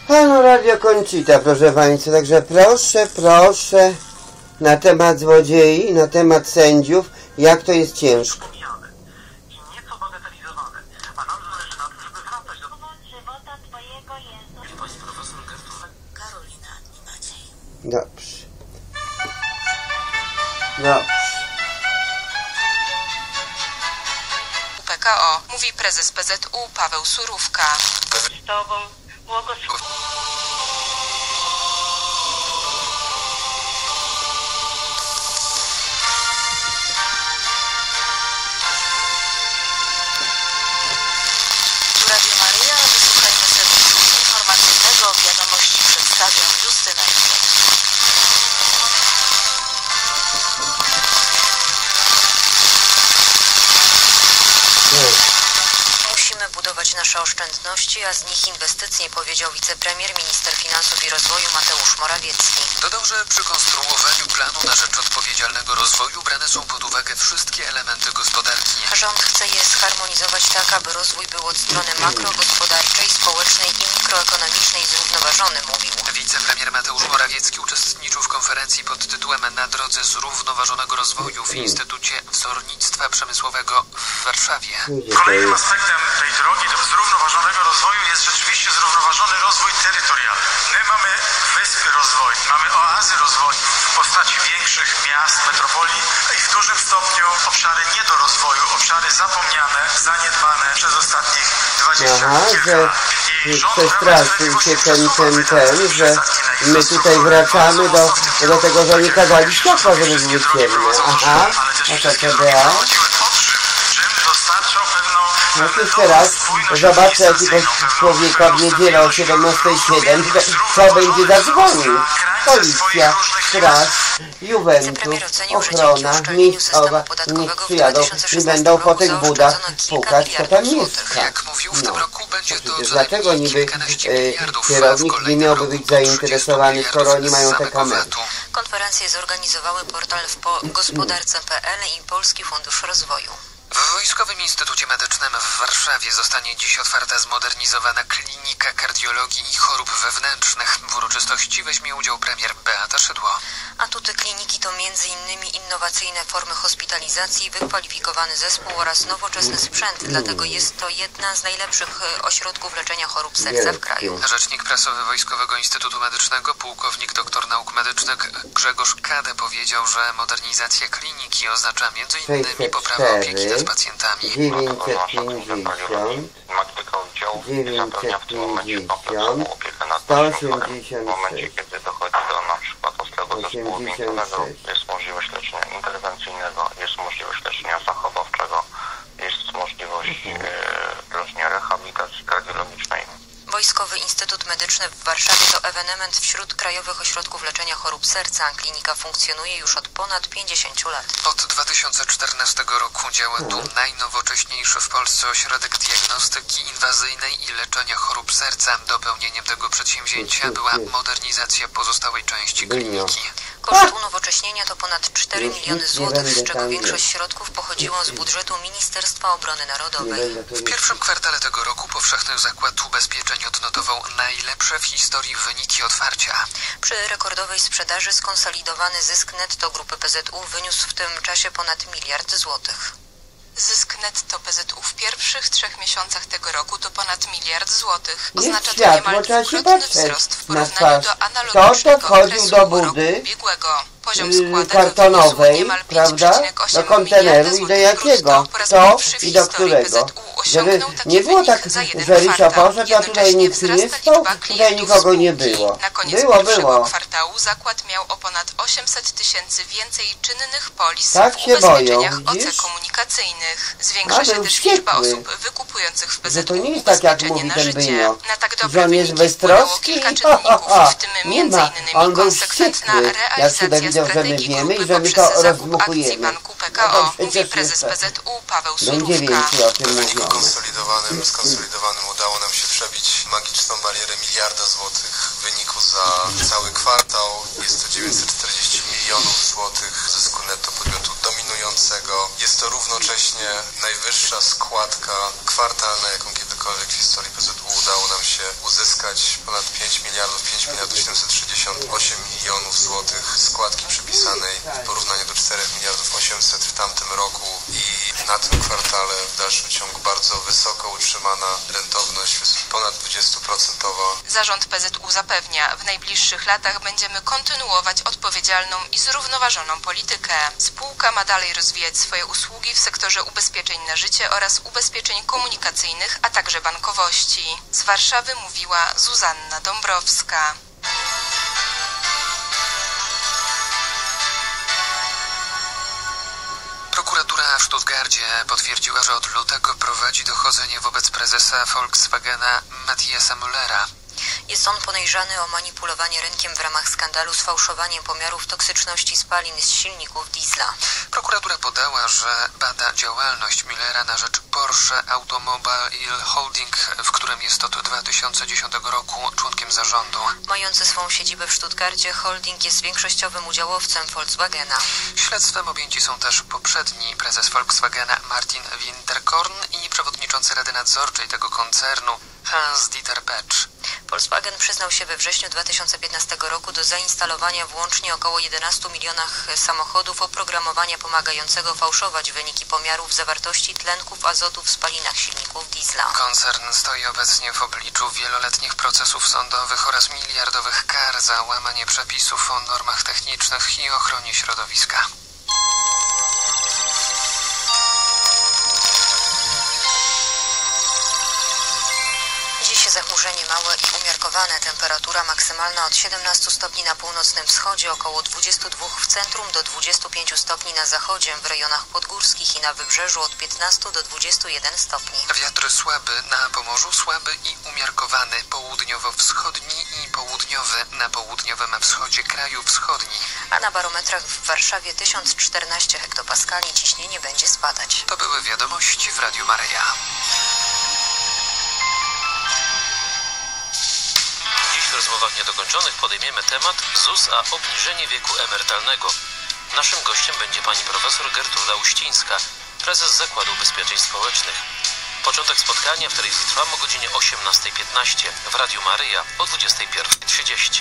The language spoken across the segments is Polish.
Panu Radio Conchita, proszę Państwa, także proszę, na temat złodziei, na temat sędziów, jak to jest ciężko. I nieco bagatelizowane, a nam zależy na tym, żeby wracać do żywota Twojego Jezu. Jest Pani profesor Gertruda Karolina i Maciej. Dobrze. PKO, mówi prezes PZU Paweł Surówka. Z Tobą błogosław. Radio Maryja, wysłuchajmy serwisu informacyjnego. Wiadomości przedstawią Justyna Józef. Musimy budować nasze oszczędności, a z nich inwestycje, powiedział wicepremier, minister finansów i rozwoju Mateusz Morawiecki. Dodał, że przy konstruowaniu planu na rzecz odpowiedzialnego rozwoju brane są pod uwagę wszystkie elementy gospodarki. Rząd chce je zharmonizować tak, aby rozwój był od strony makrogospodarczej, społecznej i mikroekonomicznej zrównoważony, mówił. Wicepremier Mateusz Morawiecki uczestniczył w konferencji pod tytułem Na drodze zrównoważonego rozwoju w Instytucie Wzornictwa Przemysłowego w Warszawie. Kolejnym aspektem tej drogi do zrównoważonego rozwoju jest rzeczywiście zrównoważony rozwój terytorialny. My mamy wyspy rozwoju, mamy oazy rozwoju w postaci większych miast, metropolii i w dużym stopniu obszary nie do rozwoju, obszary zapomniane, zaniedbane przez ostatnich 20 kilka lat. Przestraszył się ten, że my tutaj wracamy do tego, że oni kazali światła, żeby były ciemne. Aha, a to CBA. No jeszcze raz, zobaczę jakiegoś człowieka w niedzielę o 17:07, co będzie zadzwonił. Policja, straż, Juventus, ochrona, miejscowa, niech przyjadą i będą po tych budach pukać, kto tam mieszka. Jak mówił, w tym roku będzie to Dlaczego niby kierownik nie miałby być zainteresowany, skoro oni mają te kamery? Konferencję zorganizowały portal gospodarce.pl i Polski Fundusz Rozwoju. W Wojskowym Instytucie Medycznym w Warszawie zostanie dziś otwarta zmodernizowana klinika kardiologii i chorób wewnętrznych. W uroczystości weźmie udział premier Beata Szydło. Atuty kliniki to m.in. innowacyjne formy hospitalizacji, wykwalifikowany zespół oraz nowoczesny sprzęt. Dlatego jest to jedna z najlepszych ośrodków leczenia chorób serca w kraju. Rzecznik prasowy Wojskowego Instytutu Medycznego, pułkownik doktor nauk medycznych Grzegorz Kade powiedział, że modernizacja kliniki oznacza m.in. poprawę opieki nad pacjentami. 950, 180, w momencie, kiedy dochodzi do na przykład ostrego zespołu miękkiego, jest możliwość leczenia interwencyjnego, jest możliwość leczenia zachowawczego, jest możliwość leczenia rehabilitacji kardiologicznej. Wojskowy Instytut Medyczny w Warszawie to ewenement wśród krajowych ośrodków leczenia chorób serca. Klinika funkcjonuje już od ponad 50 lat. Od 2014 roku działa tu najnowocześniejszy w Polsce ośrodek diagnostyki inwazyjnej i leczenia chorób serca. Dopełnieniem tego przedsięwzięcia była modernizacja pozostałej części kliniki. Koszt unowocześnienia to ponad 4 miliony złotych, z czego większość środków pochodziło z budżetu Ministerstwa Obrony Narodowej. W pierwszym kwartale tego roku Powszechny Zakład Ubezpieczeń odnotował najlepsze w historii wyniki otwarcia. Przy rekordowej sprzedaży skonsolidowany zysk netto grupy PZU wyniósł w tym czasie ponad 1 miliard złotych. Zysk netto PZU w pierwszych 3 miesiącach tego roku to ponad 1 miliard złotych. Oznacza to niemal dwukrotny wzrost w porównaniu do analogicznego okresu roku ubiegłego. Poziom składek kartonowej, prawda, do konteneru i do jakiego, kto i do którego. Żeby nie było tak, że Rysia poszedł, a tutaj nikt nie stał, tutaj nikogo nie było. Na koniec pierwszego kwartału zakład miał o ponad 800 tysięcy więcej czynnych polis tak w się ubezpieczeniach boją, OC komunikacyjnych. Zwiększa się też liczba osób wykupujących w PZU to nie jest tak, jak mówi na ten życie. Bynio, Na tak że dobre on jest wyniki wpłynęło kilka czynników, w tym m.in. konsekwentna realizacja strategii grupy poprzez zakup akcji banku PKO, mówi prezes PZU Paweł Surówka. Skonsolidowanym udało nam się przebić magiczną barierę 1 miliarda złotych w wyniku za cały kwartał. Jest to 940 milionów złotych zysku netto podmiotu dominującego. Jest to równocześnie najwyższa składka kwartalna, jaką kiedykolwiek w historii PZU udało nam się uzyskać ponad 5 miliardów 768 milionów złotych składki przypisanej w porównaniu do 4 miliardów 800 w tamtym roku i na tym kwartale w dalszym ciągu bardzo wysoko utrzymana rentowność, ponad 20%. Zarząd PZU zapewnia, w najbliższych latach będziemy kontynuować odpowiedzialną i zrównoważoną politykę. Spółka ma dalej rozwijać swoje usługi w sektorze ubezpieczeń na życie oraz ubezpieczeń komunikacyjnych, a także bankowości. Z Warszawy mówiła Zuzanna Dąbrowska. Prokuratura w Stuttgarcie potwierdziła, że od lutego prowadzi dochodzenie wobec prezesa Volkswagena Matthiasa Müllera. Jest on podejrzany o manipulowanie rynkiem w ramach skandalu z fałszowaniem pomiarów toksyczności spalin z silników diesla. Prokuratura podała, że bada działalność Müllera na rzecz Porsche Automobile Holding, w którym jest od 2010 roku członkiem zarządu. Mający swą siedzibę w Stuttgarcie, holding jest większościowym udziałowcem Volkswagena. Śledztwem objęci są też poprzedni prezes Volkswagena Martin Winterkorn i przewodniczący Rady Nadzorczej tego koncernu Hans-Dieter Petsch. Volkswagen przyznał się we wrześniu 2015 roku do zainstalowania włącznie około 11 milionach samochodów oprogramowania pomagającego fałszować wyniki pomiarów zawartości tlenków azotu w spalinach silników diesla. Koncern stoi obecnie w obliczu wieloletnich procesów sądowych oraz miliardowych kar za łamanie przepisów o normach technicznych i ochronie środowiska. Zachmurzenie małe i umiarkowane, temperatura maksymalna od 17 stopni na północnym wschodzie, około 22 w centrum do 25 stopni na zachodzie, w rejonach podgórskich i na wybrzeżu od 15 do 21 stopni. Wiatr słaby, na Pomorzu słaby i umiarkowany, południowo-wschodni i południowy, na południowym wschodzie kraju wschodni. A na barometrach w Warszawie 1014 hektopaskali, ciśnienie będzie spadać. To były wiadomości w Radiu Maryja. W rozmowach niedokończonych podejmiemy temat ZUS, a obniżenie wieku emerytalnego. Naszym gościem będzie pani profesor Gertruda Uścińska, prezes Zakładu Ubezpieczeń Społecznych. Początek spotkania w telewizji Trwam o godzinie 18:15, w Radiu Maryja o 21:30.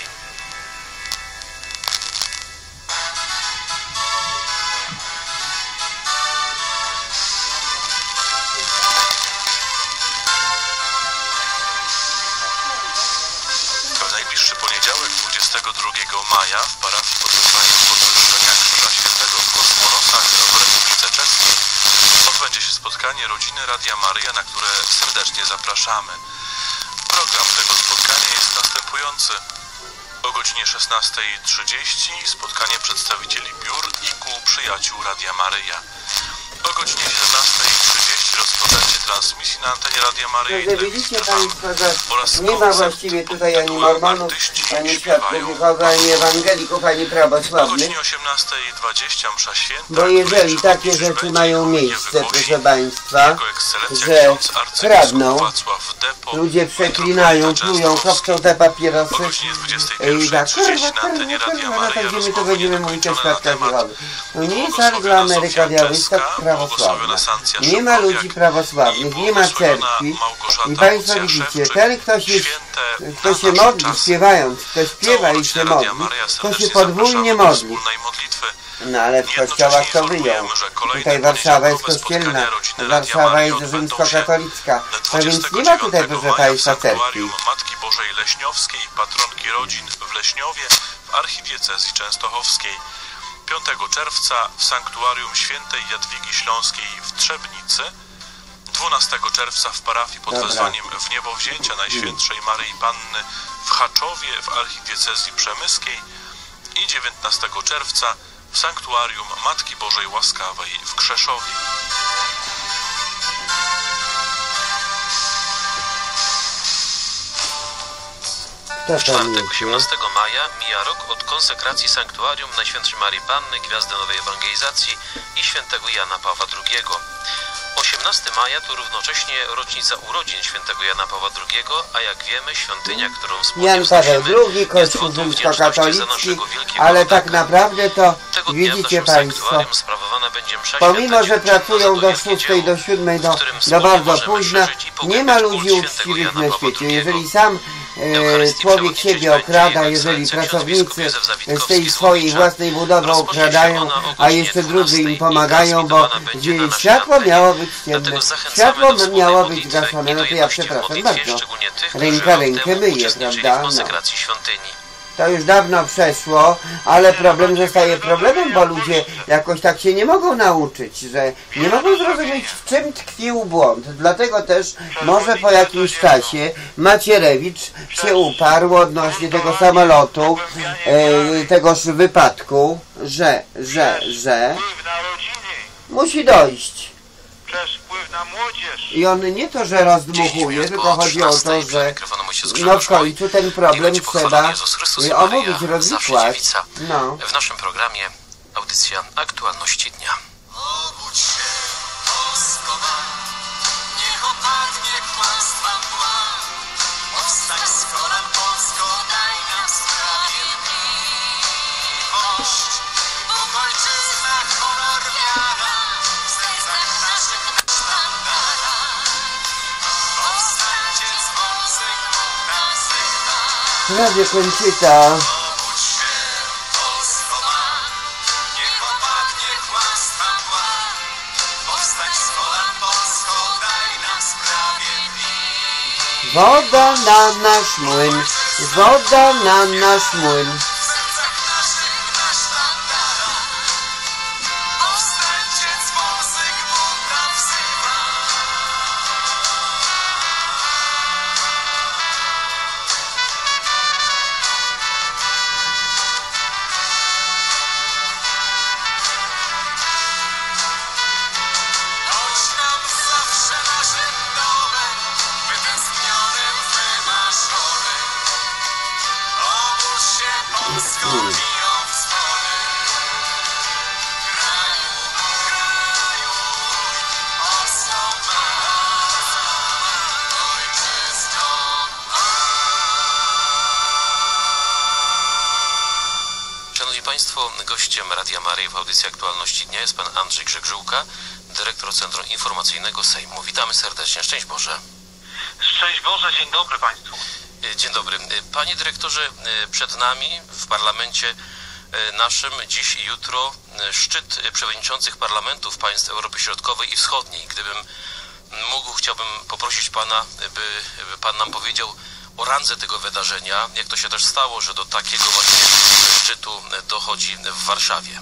Poniedziałek 22 maja w parafii pod wezwaniem Podwyższenia Krzyża Świętego w Kosmonosach w Republice Czeskiej odbędzie się spotkanie rodziny Radia Maryja, na które serdecznie zapraszamy. Program tego spotkania jest następujący. O godzinie 16:30 spotkanie przedstawicieli biur i kół przyjaciół Radia Maryja. O godzinie 17:30 rozpoczęcie transmisji na antenie Radia Maryja i widzicie Państwo, że nie ma właściwie tutaj ani mormonów, ani świadków Jehowy, ani ewangelików, ani prawosławnych. O godzinie 18:20 msza święta. Bo jeżeli takie rzeczy mają miejsce, proszę Państwa, że kradną, ludzie przeklinają, plują, kopczą te papierosy i tak, kurwa, tak gdzie my to będziemy mówić o świadkach Jehowy. To nie jest Angloameryka Białystok prawosławna. Nie ma ludzi prawosławnych, nie ma cerkwi. I Państwo widzicie, ten kto się modli śpiewając, kto śpiewa i się modli, to się podwójnie modli. No ale w kościołach to wyjął. Tutaj Warszawa jest kościelna, Warszawa jest rzymskokatolicka. No więc nie ma tutaj, proszę Państwa, cerkwi. Matki Bożej Leśniowskiej, patronki rodzin w Leśniowie, w archidiecezji częstochowskiej. 5 czerwca w Sanktuarium Świętej Jadwigi Śląskiej w Trzebnicy, 12 czerwca w parafii pod wezwaniem Wniebowzięcia Najświętszej Maryi Panny w Chaczowie w archidiecezji przemyskiej i 19 czerwca w Sanktuarium Matki Bożej Łaskawej w Krzeszowie. W czwartek 18 maja mija rok od konsekracji Sanktuarium Najświętszej Maryi Panny, Gwiazdy Nowej Ewangelizacji i świętego Jana Pawła II. 18 maja to równocześnie rocznica urodzin świętego Jana Pawła II, a jak wiemy świątynia, którą wspólnie Jan Paweł II, Kościół rzymskokatolicki, ale tak naprawdę to Tego dnia w Widzicie naszym Państwo, sanktuarium sprawowana będzie msza pomimo, święta że pracują do 6, do 7, do bardzo późno, nie ma ludzi uczciwych na świecie. Jeżeli sam człowiek siebie okrada, jeżeli pracownicy z tej swojej własnej budowy okradają, a jeszcze drudzy im pomagają, bo światło miało być ciemne, światło miało być gaszone, no to ja przepraszam bardzo, ręka rękę myje, prawda? No. To już dawno przeszło, ale problem zostaje problemem, bo ludzie jakoś tak się nie mogą nauczyć, że nie mogą zrozumieć, w czym tkwił błąd. Dlatego też może po jakimś czasie Macierewicz się uparł odnośnie tego samolotu, tegoż wypadku, że musi dojść. Przez wpływ na młodzież. I on nie to, że rozdmuchuje, tylko chodzi o to, że no w końcu ten problem trzeba omówić, rozwikłać. No. W naszym programie audycja Aktualności Dnia. Obudź się, Polsko ma, niech opadnie kłamstwa mgła. Powstań z kolan, Polsko, daj nam sprawiedliwość. Bóg, ojczyzna, honor, wiara, w sercach naszych na sztandarach. Powstańcie z wąsych munda wzywa. Radio Kończyta. Obudź się, Polsko ma, niech opadnie kłamstwa mgła. Powstań z kolan, Polsko, daj nam sprawiedliwość. Woda na nasz młyn, woda na nasz młyn. W sercach naszych na sztandarach. Powstańcie z wąsych munda wzywa. Choć nam zawsze naszym domem, wytęsknionym, wymarzonym. Obudź się, Polsko, biją dzwony. Kraju, kraju, osoba, ojczyzno ma. Szanowni Państwo, gościem Radia Maryja w audycji Aktualności Dnia jest pan Andrzej Grzegżółka, dyrektor Centrum Informacyjnego Sejmu. Witamy serdecznie. Szczęść Boże. Szczęść Boże, dzień dobry Państwu. Dzień dobry. Panie dyrektorze, przed nami w parlamencie naszym dziś i jutro szczyt przewodniczących parlamentów państw Europy Środkowej i Wschodniej. Gdybym mógł, chciałbym poprosić pana, by pan nam powiedział o randze tego wydarzenia, jak to się też stało, że do takiego właśnie szczytu dochodzi w Warszawie.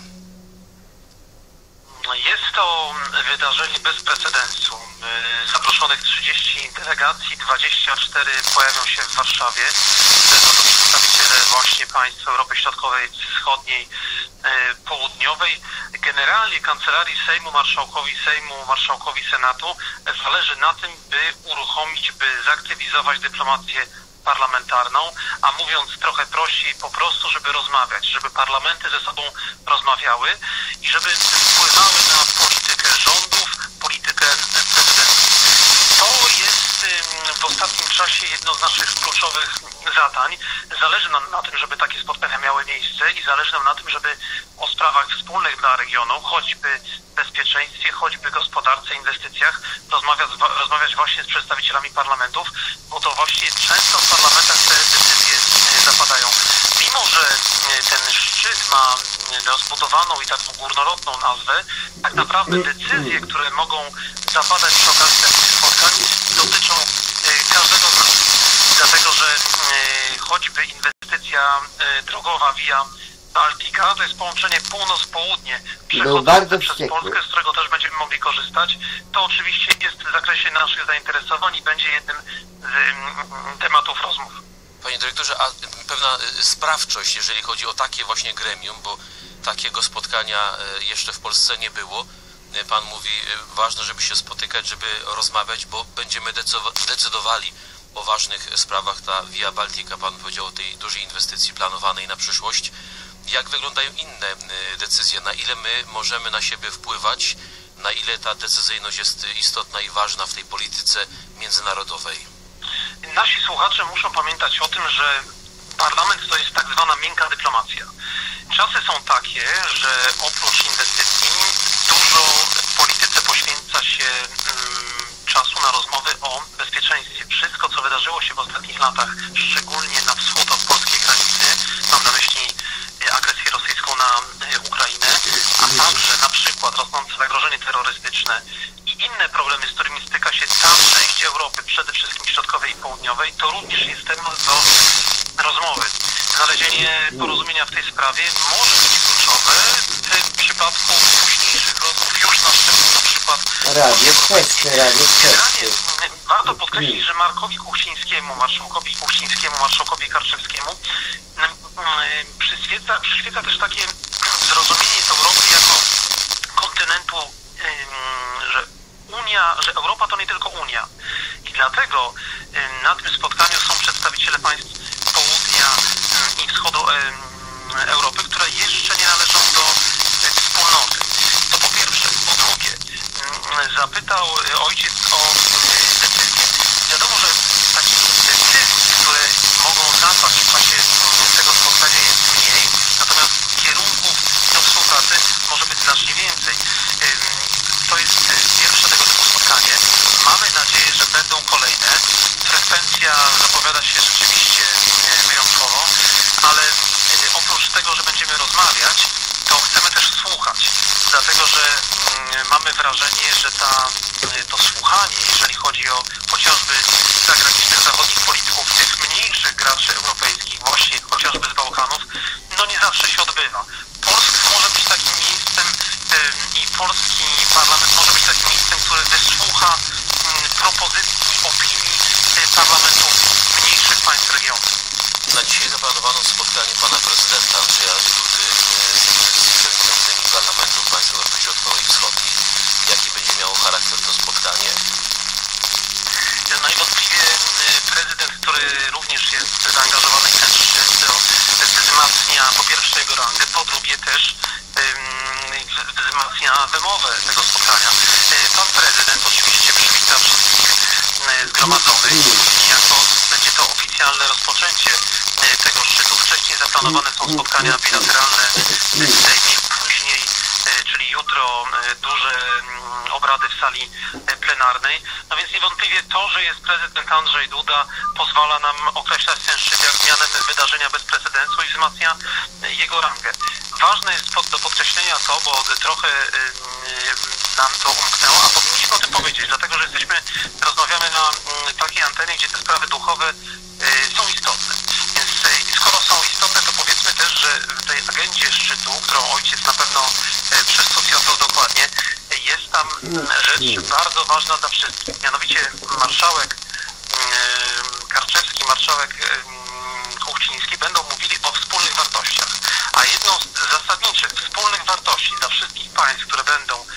Jest to wydarzenie bez precedensu. Zaproszonych 30 delegacji, 24 pojawią się w Warszawie. Będą to przedstawiciele właśnie państw Europy Środkowej, Wschodniej, Południowej. Generalnie Kancelarii Sejmu, Marszałkowi Senatu zależy na tym, by uruchomić, by zaktywizować dyplomację parlamentarną, a mówiąc trochę prościej, po prostu, żeby rozmawiać, żeby parlamenty ze sobą rozmawiały i żeby wpływały na politykę rządów, politykę prezydencką. To jest w ostatnim czasie jedno z naszych kluczowych zadań. Zależy nam na tym, żeby takie spotkania miały miejsce i zależy nam na tym, żeby o sprawach wspólnych dla regionu, choćby bezpieczeństwie, choćby gospodarce, inwestycjach, rozmawiać właśnie z przedstawicielami parlamentów, bo to właśnie często w parlamentach te decyzje zapadają. Mimo że ten szczyt ma rozbudowaną i taką górnolotną nazwę, tak naprawdę decyzje, które mogą zapadać przy okazji takich spotkań, dotyczą każdego z nas. Dlatego, że choćby inwestycja drogowa Via Baltica, to jest połączenie północ-południe przechodzące przez Polskę, z którego też będziemy mogli korzystać. To oczywiście jest w zakresie naszych zainteresowań i będzie jednym z tematów rozmów. Panie dyrektorze, a pewna sprawczość, jeżeli chodzi o takie właśnie gremium, bo takiego spotkania jeszcze w Polsce nie było. Pan mówi, ważne, żeby się spotykać, żeby rozmawiać, bo będziemy decydowali o ważnych sprawach. Ta Via Baltica, pan powiedział o tej dużej inwestycji planowanej na przyszłość. Jak wyglądają inne decyzje? Na ile my możemy na siebie wpływać? Na ile ta decyzyjność jest istotna i ważna w tej polityce międzynarodowej? Nasi słuchacze muszą pamiętać o tym, że parlament to jest tak zwana miękka dyplomacja. Czasy są takie, że oprócz inwestycji dużo w polityce poświęca się czasu na rozmowy o bezpieczeństwie. Wszystko, co wydarzyło się w ostatnich latach, szczególnie na wschód od polskiej granicy, mam na myśli agresję rosyjską na Ukrainę, a także na przykład rosnące zagrożenie terrorystyczne i inne problemy, z którymi styka się ta część Europy, przede wszystkim środkowej i południowej, to również jest temat do rozmowy. Znalezienie porozumienia w tej sprawie może być kluczowe w przypadku późniejszych rozmów już na szczeblu na przykład Radio Kwestie. Warto podkreślić, że Markowi Kuchcińskiemu, marszałkowi Karczewskiemu przyświeca też takie zrozumienie Europy jako kontynentu, że Europa to nie tylko Unia. I dlatego na tym spotkaniu są przedstawiciele państw południa i wschodu Europy, które jeszcze nie należą do wspólnoty. To po pierwsze. Po drugie, zapytał ojciec o decyzję. Wiadomo, że takich decyzji, które mogą zapaść w czasie tego spotkania jest mniej, natomiast kierunków do współpracy może być znacznie więcej. To jest pierwsze tego typu spotkanie. Mamy nadzieję, że będą kolejne. Frekwencja zapowiada się rzeczywiście wyjątkowo, ale oprócz tego, że będziemy rozmawiać, to chcemy też słuchać, dlatego że mamy wrażenie, że to słuchanie, jeżeli chodzi o chociażby zagranicznych zachodnich polityków, tych mniejszych graczy europejskich, właśnie chociażby z Bałkanów, no nie zawsze się odbywa. Polska może być takim miejscem i polski parlament może być takim miejscem, który wysłucha propozycji, opinii parlamentów mniejszych państw regionu. Na dzisiaj zaplanowano spotkanie pana prezydenta Andrzeja Dudy z przewodniczącymi parlamentów państw Europy Środkowej i Wschodniej. Jaki będzie miało charakter to spotkanie? Najwątpliwie prezydent, który również jest zaangażowany w ten szczyt, wzmacnia po pierwsze jego rangę, po drugie też wzmacnia wymowę tego spotkania. Pan prezydent oczywiście przywita wszystkich zgromadzonych i jako będzie to oficjalne rozpoczęcie tego szczytu. Wcześniej zaplanowane są spotkania bilateralne w Sejmie, później, czyli jutro, duże obrady w sali plenarnej. No więc niewątpliwie to, że jest prezydent Andrzej Duda, pozwala nam określać ten szczyt jak mianem wydarzenia bez precedensu i wzmacnia jego rangę. Ważne jest do podkreślenia to, bo trochę nam to umknęło, a powinniśmy o tym powiedzieć, dlatego że rozmawiamy na takiej antenie, gdzie te sprawy duchowe są istotne. Więc skoro są istotne, to powiedzmy też, że w tej agendzie szczytu, którą ojciec na pewno przestudiował dokładnie, jest tam rzecz bardzo ważna dla wszystkich. Mianowicie marszałek Karczewski, marszałek Kuchciński będą mówili o wspólnych wartościach. A jedną z zasadniczych wspólnych wartości dla wszystkich państw, które będą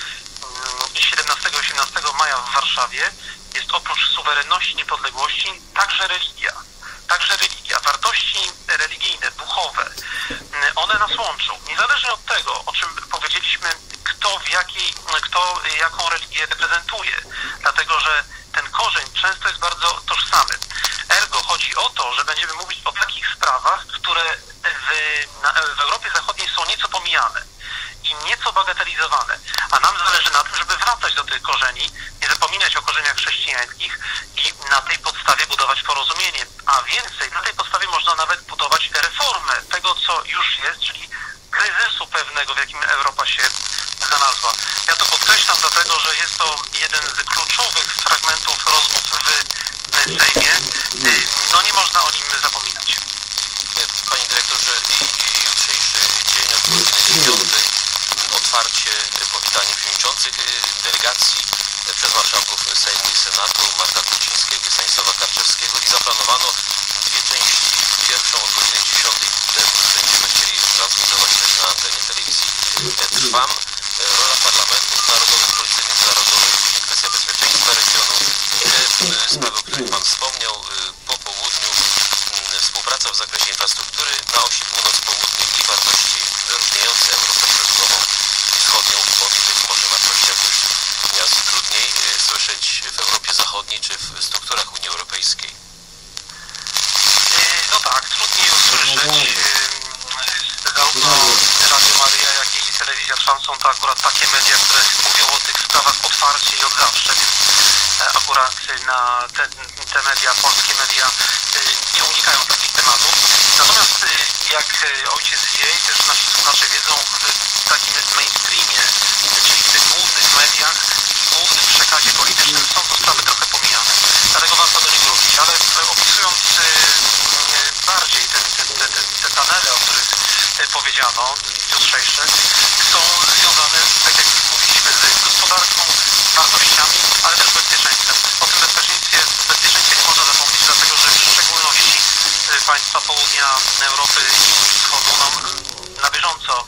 17-18 maja w Warszawie, jest oprócz suwerenności, niepodległości także religia. Także religia, wartości religijne, duchowe, one nas łączą. Niezależnie od tego, o czym powiedzieliśmy, kto jaką religię reprezentuje. Dlatego, że ten korzeń często jest bardzo tożsamy. Ergo chodzi o to, że będziemy mówić o takich sprawach, które w Europie Zachodniej są nieco pomijane i nieco bagatelizowane. A nam zależy na tym, żeby wracać do tych korzeni, nie zapominać o korzeniach chrześcijańskich i na tej podstawie budować porozumienie. A więcej, na tej podstawie można nawet budować reformę tego, co już jest, czyli kryzysu pewnego, w jakim Europa się znalazła. Ja to podkreślam dlatego, że jest to jeden z kluczowych fragmentów rozmów w Sejmie. No nie można o nim zapominać. Panie dyrektorze, jutrzejszy dzień od godziny 9, otwarcie, powitanie przewodniczących delegacji przez marszałków Sejmu i Senatu, Marka Kuchcińskiego i Stanisława Karczewskiego i zaplanowano dwie części. Pierwszą od godziny 10, będziemy chcieli transmitować też na antenie telewizji Trwam. Rola parlamentów narodowych, polityki międzynarodowej, kwestia bezpieczeństwa regionu i te sprawy, o których Pan wspomniał. Po południu współpraca w zakresie infrastruktury na osi północ-południe i wartości wyróżniające Europę Środkową i Wschodnią. O tych może wartościach już nieraz trudniej słyszeć w Europie Zachodniej czy w strukturach Unii Europejskiej. No tak, trudniej usłyszeć zarówno Trwam są to akurat takie media, które mówią o tych sprawach otwarcie i od zawsze, więc akurat na te media, polskie media nie unikają takich tematów. Natomiast jak ojciec wie i też nasi słuchacze wiedzą, w takim mainstreamie, czyli w tych głównych mediach i głównym przekazie politycznym są to sprawy trochę pomijane. Dlatego warto do nich wrócić. Ale opisując bardziej te panele, o których powiedziano, jutrzejsze, są związane, tak jak mówiliśmy, z gospodarką, wartościami, ale też bezpieczeństwem. O tym bezpieczeństwie nie można zapomnieć, dlatego że w szczególności państwa południa Europy i wschodu na bieżąco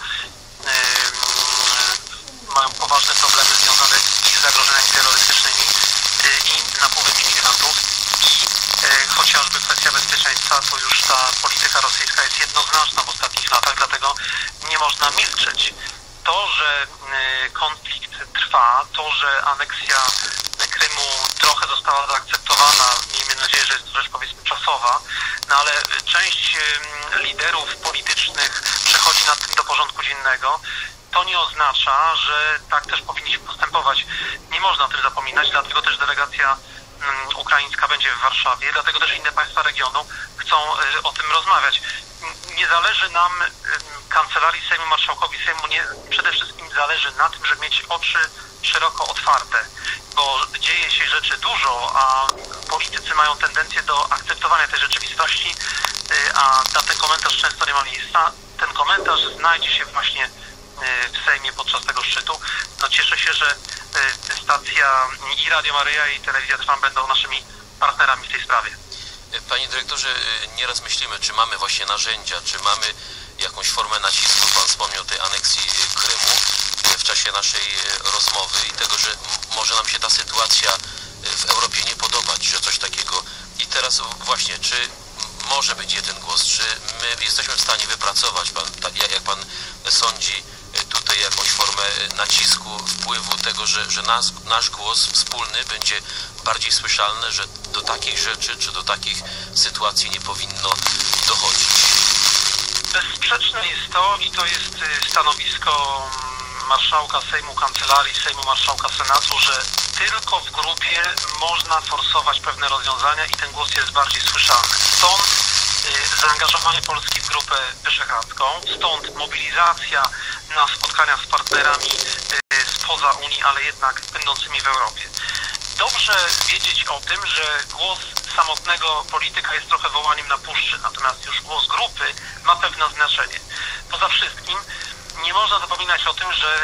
mają poważne problemy związane z zagrożeniami terrorystycznymi i napływem imigrantów i chociażby kwestia bezpieczeństwa, to już ta polityka rosyjska jest jednoznaczna w ostatnich latach, dlatego nie można milczeć. To, że konflikt trwa, to, że aneksja Krymu trochę została zaakceptowana, miejmy nadzieję, że jest to rzecz powiedzmy czasowa, no ale część liderów politycznych przechodzi nad tym do porządku dziennego. To nie oznacza, że tak też powinniśmy postępować. Nie można o tym zapominać, dlatego też delegacja ukraińska będzie w Warszawie, dlatego też inne państwa regionu chcą o tym rozmawiać. Nie zależy nam, Kancelarii Sejmu, Marszałkowi Sejmu, przede wszystkim zależy na tym, żeby mieć oczy szeroko otwarte, bo dzieje się rzeczy dużo, a politycy mają tendencję do akceptowania tej rzeczywistości, a na ten komentarz często nie ma miejsca. Ten komentarz znajdzie się właśnie w Sejmie podczas tego szczytu. No cieszę się, że stacja i Radio Maryja i Telewizja Trwam będą naszymi partnerami w tej sprawie. Panie dyrektorze, nieraz myślimy, czy mamy właśnie narzędzia, czy mamy jakąś formę nacisku. Pan wspomniał tej aneksji Krymu w czasie naszej rozmowy i tego, że może nam się ta sytuacja w Europie nie podobać, że coś takiego. I teraz właśnie, czy może być jeden głos, czy my jesteśmy w stanie wypracować, jak pan sądzi, tutaj jakąś formę nacisku, wpływu tego, że nasz głos wspólny będzie bardziej słyszalny, że do takich rzeczy czy do takich sytuacji nie powinno dochodzić. Bezsprzeczne jest to i to jest stanowisko marszałka Sejmu, Kancelarii Sejmu, marszałka Senatu, że tylko w grupie można forsować pewne rozwiązania i ten głos jest bardziej słyszalny. Stąd zaangażowanie Polski w grupę wyszehradzką, stąd mobilizacja na spotkania z partnerami spoza Unii, ale jednak będącymi w Europie. Dobrze wiedzieć o tym, że głos samotnego polityka jest trochę wołaniem na puszczy, natomiast już głos grupy ma pewne znaczenie. Poza wszystkim nie można zapominać o tym, że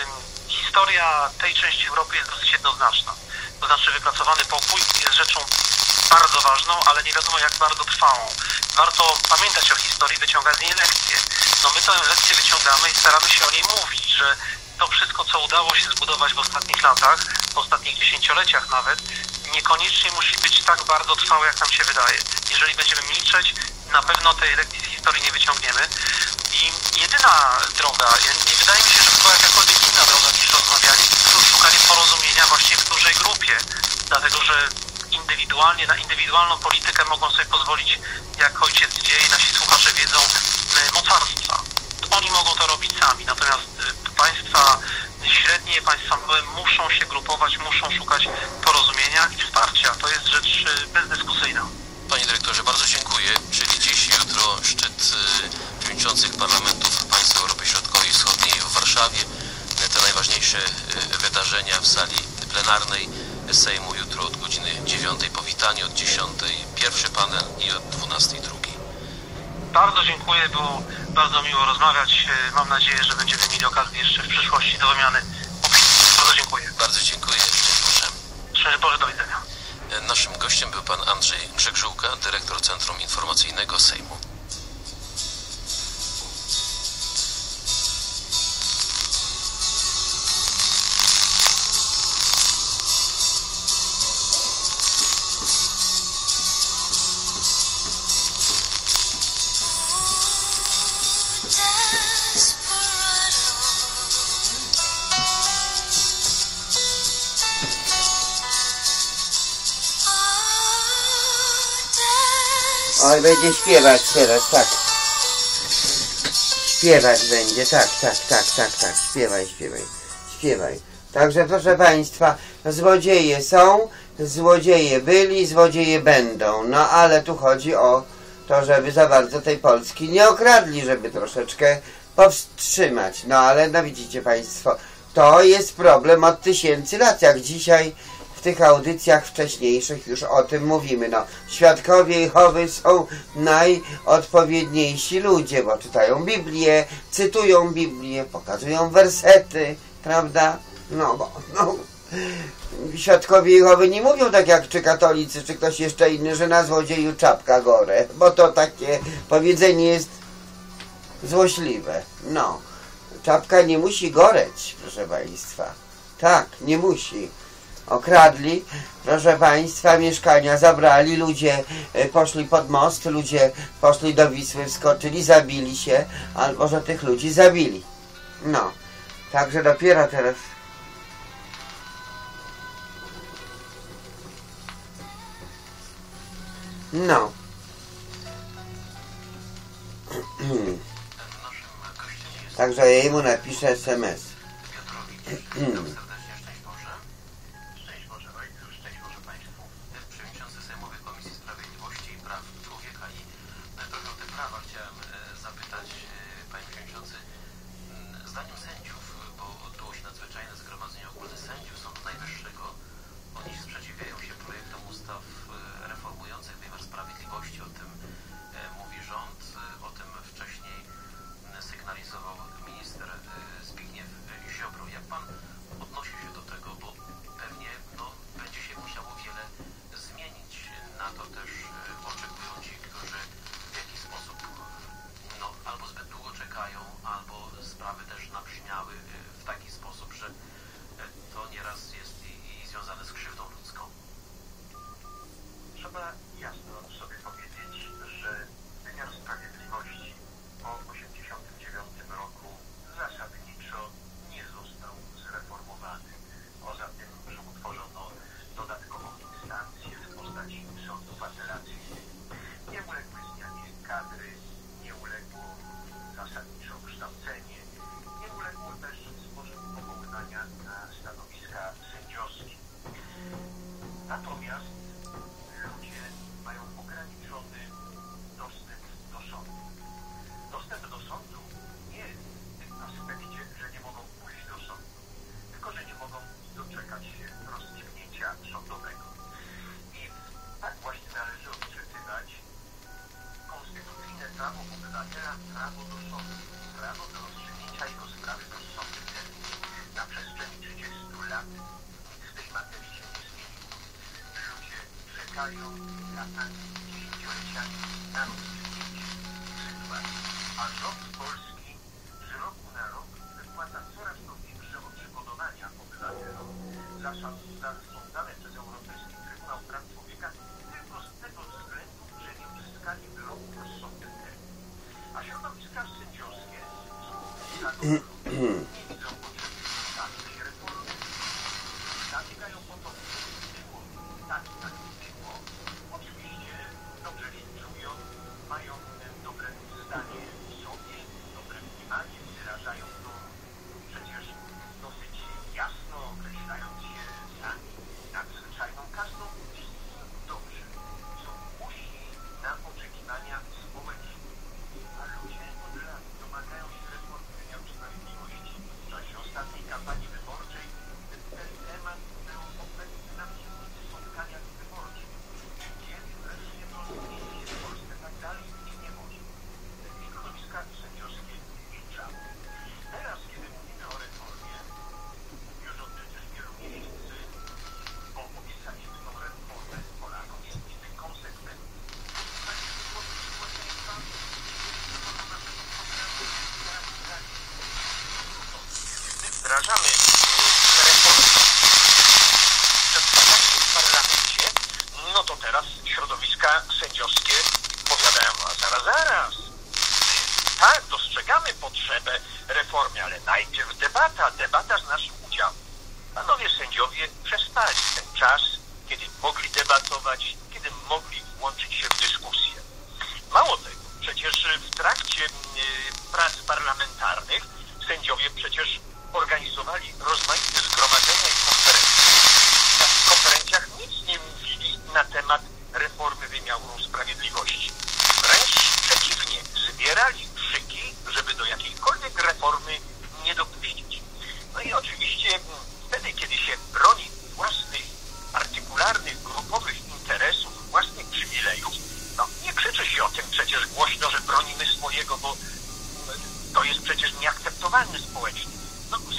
historia tej części Europy jest dosyć jednoznaczna. To znaczy wypracowany pokój jest rzeczą bardzo ważną, ale nie wiadomo jak bardzo trwałą. Warto pamiętać o historii, wyciągać z niej lekcje. No my tę lekcję wyciągamy i staramy się o niej mówić, że to wszystko, co udało się zbudować w ostatnich latach, w ostatnich dziesięcioleciach nawet, niekoniecznie musi być tak bardzo trwałe, jak nam się wydaje. Jeżeli będziemy milczeć, na pewno tej lekcji z historii nie wyciągniemy. I jedyna droga, nie wydaje mi się, że była jakakolwiek inna droga niż rozmawianie, to szukanie porozumienia właśnie w dużej grupie. Dlatego, że indywidualnie, na indywidualną politykę mogą sobie pozwolić, jak ojciec wie i nasi słuchacze wiedzą, mocarstwa. Oni mogą to robić sami, natomiast państwa średnie, państwa małe muszą się grupować, muszą szukać porozumienia i wsparcia. To jest rzecz bezdyskusyjna. Panie dyrektorze, bardzo dziękuję. Czyli dziś, jutro szczyt przewodniczących parlamentów państw Europy Środkowej i Wschodniej w Warszawie. Te najważniejsze wydarzenia w sali plenarnej Sejmu jutro od godziny 9 powitanie, od 10 pierwszy panel i od 12 drugi. Bardzo dziękuję, było bardzo miło rozmawiać. Mam nadzieję, że będziemy mieli okazję jeszcze w przyszłości do wymiany opinii. Bardzo dziękuję. Bardzo dziękuję. Szczęść Boże. Szczęść Boże, do widzenia. Naszym gościem był pan Andrzej Grzegżółka, dyrektor Centrum Informacyjnego Sejmu. Oj, będzie śpiewać teraz, tak. Śpiewać będzie, tak, śpiewaj. Także proszę Państwa, złodzieje są, złodzieje byli, złodzieje będą. No ale tu chodzi o to, żeby za bardzo tej Polski nie okradli, żeby troszeczkę powstrzymać. No ale no widzicie Państwo, to jest problem od tysięcy lat, jak dzisiaj w tych audycjach wcześniejszych już o tym mówimy. No, świadkowie Jehowy są najodpowiedniejsi ludzie, bo czytają Biblię, cytują Biblię, pokazują wersety, prawda? No, świadkowie Jehowy nie mówią tak jak czy katolicy, czy ktoś jeszcze inny, że na złodzieju czapka gore, bo to takie powiedzenie jest złośliwe. No, czapka nie musi goreć, proszę Państwa. Tak, nie musi. Okradli, proszę Państwa, mieszkania zabrali, ludzie poszli pod most, ludzie poszli do Wisły, wskoczyli, zabili się, albo że tych ludzi zabili. No, także dopiero teraz... No. Także ja jemu napiszę SMS. Szczęść Boże Ojcu, szczęść Boże Państwu. Przewodniczący Sejmowej Komisji Sprawiedliwości i Praw Człowieka i trochę o te prawa chciałem zapytać, Panie Przewodniczący, zdaniem sędziów, bo odbyło się nadzwyczajne zgromadzenie ogólne sędziów Sądu Najwyższego, oni sprzeciwiają się projektom ustaw reformujących wymiar sprawiedliwości, o tym mówi rząd, o tym wcześniej sygnalizował minister Zbigniew Ziobro. Jak Pan odnosi się do tego, bo pewnie będzie się musiało wiele zmienić. Na to też oczekują ci, którzy w jakiś sposób albo zbyt długo czekają, albo sprawy też nabrzmiały w taki sposób, że to nieraz jest i związane z krzywdą ludzką. Trzeba jasno sobie powiedzieć, że wymiar sprawiedliwości po 1989 roku zasadniczo nie został zreformowany. Poza tym, że utworzono dodatkową instancję w postaci sądów apelacyjnych, nie uległy zmianie kadry, nie uległo zasadniczo kształcenie, nie uległo też sposób powoływania na stanowiska sędziowskie. Natomiast ludzie mają ograniczony dostęp do sądu. Dostęp do sądu nie w tym aspekcie, że nie mogą pójść do sądu, tylko że nie mogą doczekać się rozstrzygnięcia sądowego. I tak właśnie należy odczytywać konstytucyjne prawo obywatela, prawo do sądu, prawo do rozstrzygnięcia jego sprawy do sądu. Na przestrzeni 30 lat nic w tej materii się nie zmieniło. Ludzie czekają latami, dziesięcioleciami na rozstrzygnięcie sytuacji, a rząd polski z roku na rok wypłaca coraz to większe odszkodowania obywatelom za sądzane przez Europejski Trybunał Praw Człowieka tylko z tego względu, że nie uzyskali wyroku rozsądnego. A środowiska sędziowskie nie widzą potrzeby takiej reformy, zabiegają po to, by było tak było. Oczywiście dobrze się czują, mają dobre zdanie w sobie, dobre mniemanie, wyrażają to przecież dosyć jasno, określając się sami nadzwyczajną kastą. Dobrze, są głośni na oczekiwania społeczne, a ludzie od lat domagają się reformy wymiaru sprawiedliwości. W czasie ostatniej kampanii wyborczej ten temat był obecny na wszystkich spotkaniach wyborczych. Kiedy wreszcie to zmieni się w Polsce, tak dalej iść nie może. Środowiska sędziowskie milczały. Teraz, kiedy mówimy o reformie, już od przecież wielu miesięcy, bo obiecaliśmy tą reformę Polakom, jesteśmy konsekwentni. Panie społeczeństwa, wdrażamy reformę, przedstawiamy w parlamencie, no to teraz środowiska sędziowskie powiadają, a zaraz. Tak, dostrzegamy potrzebę reformy, ale najpierw debata z naszym udziałem. Panowie sędziowie przespali ten czas, kiedy mogli debatować, kiedy mogli włączyć się w dyskusję. Mało tego, przecież w trakcie prac parlamentu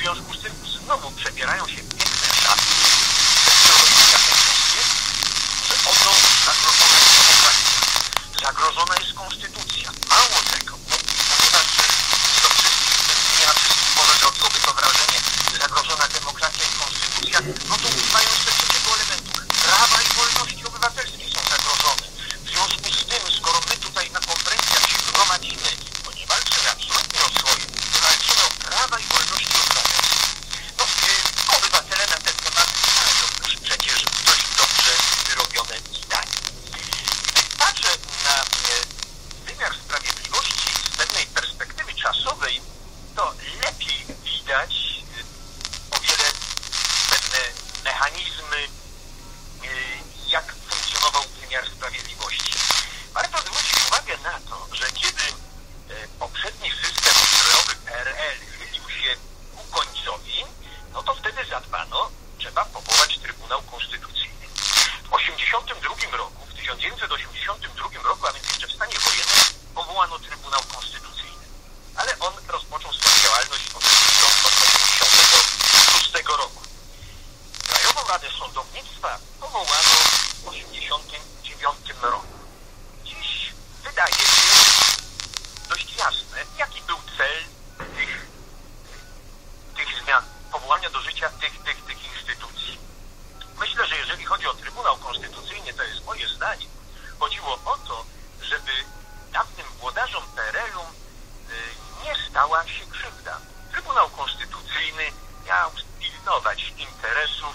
związku z tym znowu przebierają się piękne szafy, środowiska sędziowskie, że oto zagrożona jest demokracja, zagrożona jest konstytucja. Mało tego, ponieważ to nie na wszystkich polach robiłoby to wrażenie, zagrożona demokracja i konstytucja, no to używają jeszcze trzeciego elementu. Prawa i wolności obywatelskie są zagrożone. W związku z tym, skoro my tutaj na konferencjach się gromadzimy, bo nie walczymy absolutnie o swoje, to walczymy o prawa i wolności obywatelskie. No, obywatele na ten temat mają już przecież dość dobrze wyrobione zdanie. Gdy patrzę na wymiar sprawiedliwości z pewnej perspektywy czasowej, to lepiej widać o wiele pewne mechanizmy, jak funkcjonował wymiar sprawiedliwości. Warto zwrócić uwagę na to, że kiedy poprzedni system ustrojowy PRL chylił się ku końcowi, no to wtedy zadbano, trzeba powołać Trybunał Konstytucyjny. W 1982 roku, a więc jeszcze w stanie wojennym, powołano Trybunał Konstytucyjny. Ale on rozpoczął swoją działalność od 1986 roku. Krajową Radę Sądownictwa powołano w 1989 roku. Dziś wydaje się dość jasne, jaki był cel tych zmian, powołania do życia tych instytucji. Myślę, że jeżeli chodzi o Trybunał Konstytucyjny, to jest moje zdanie, chodziło o to, żeby dawnym włodarzom PRL-u nie stała się krzywda. Trybunał Konstytucyjny miał pilnować interesów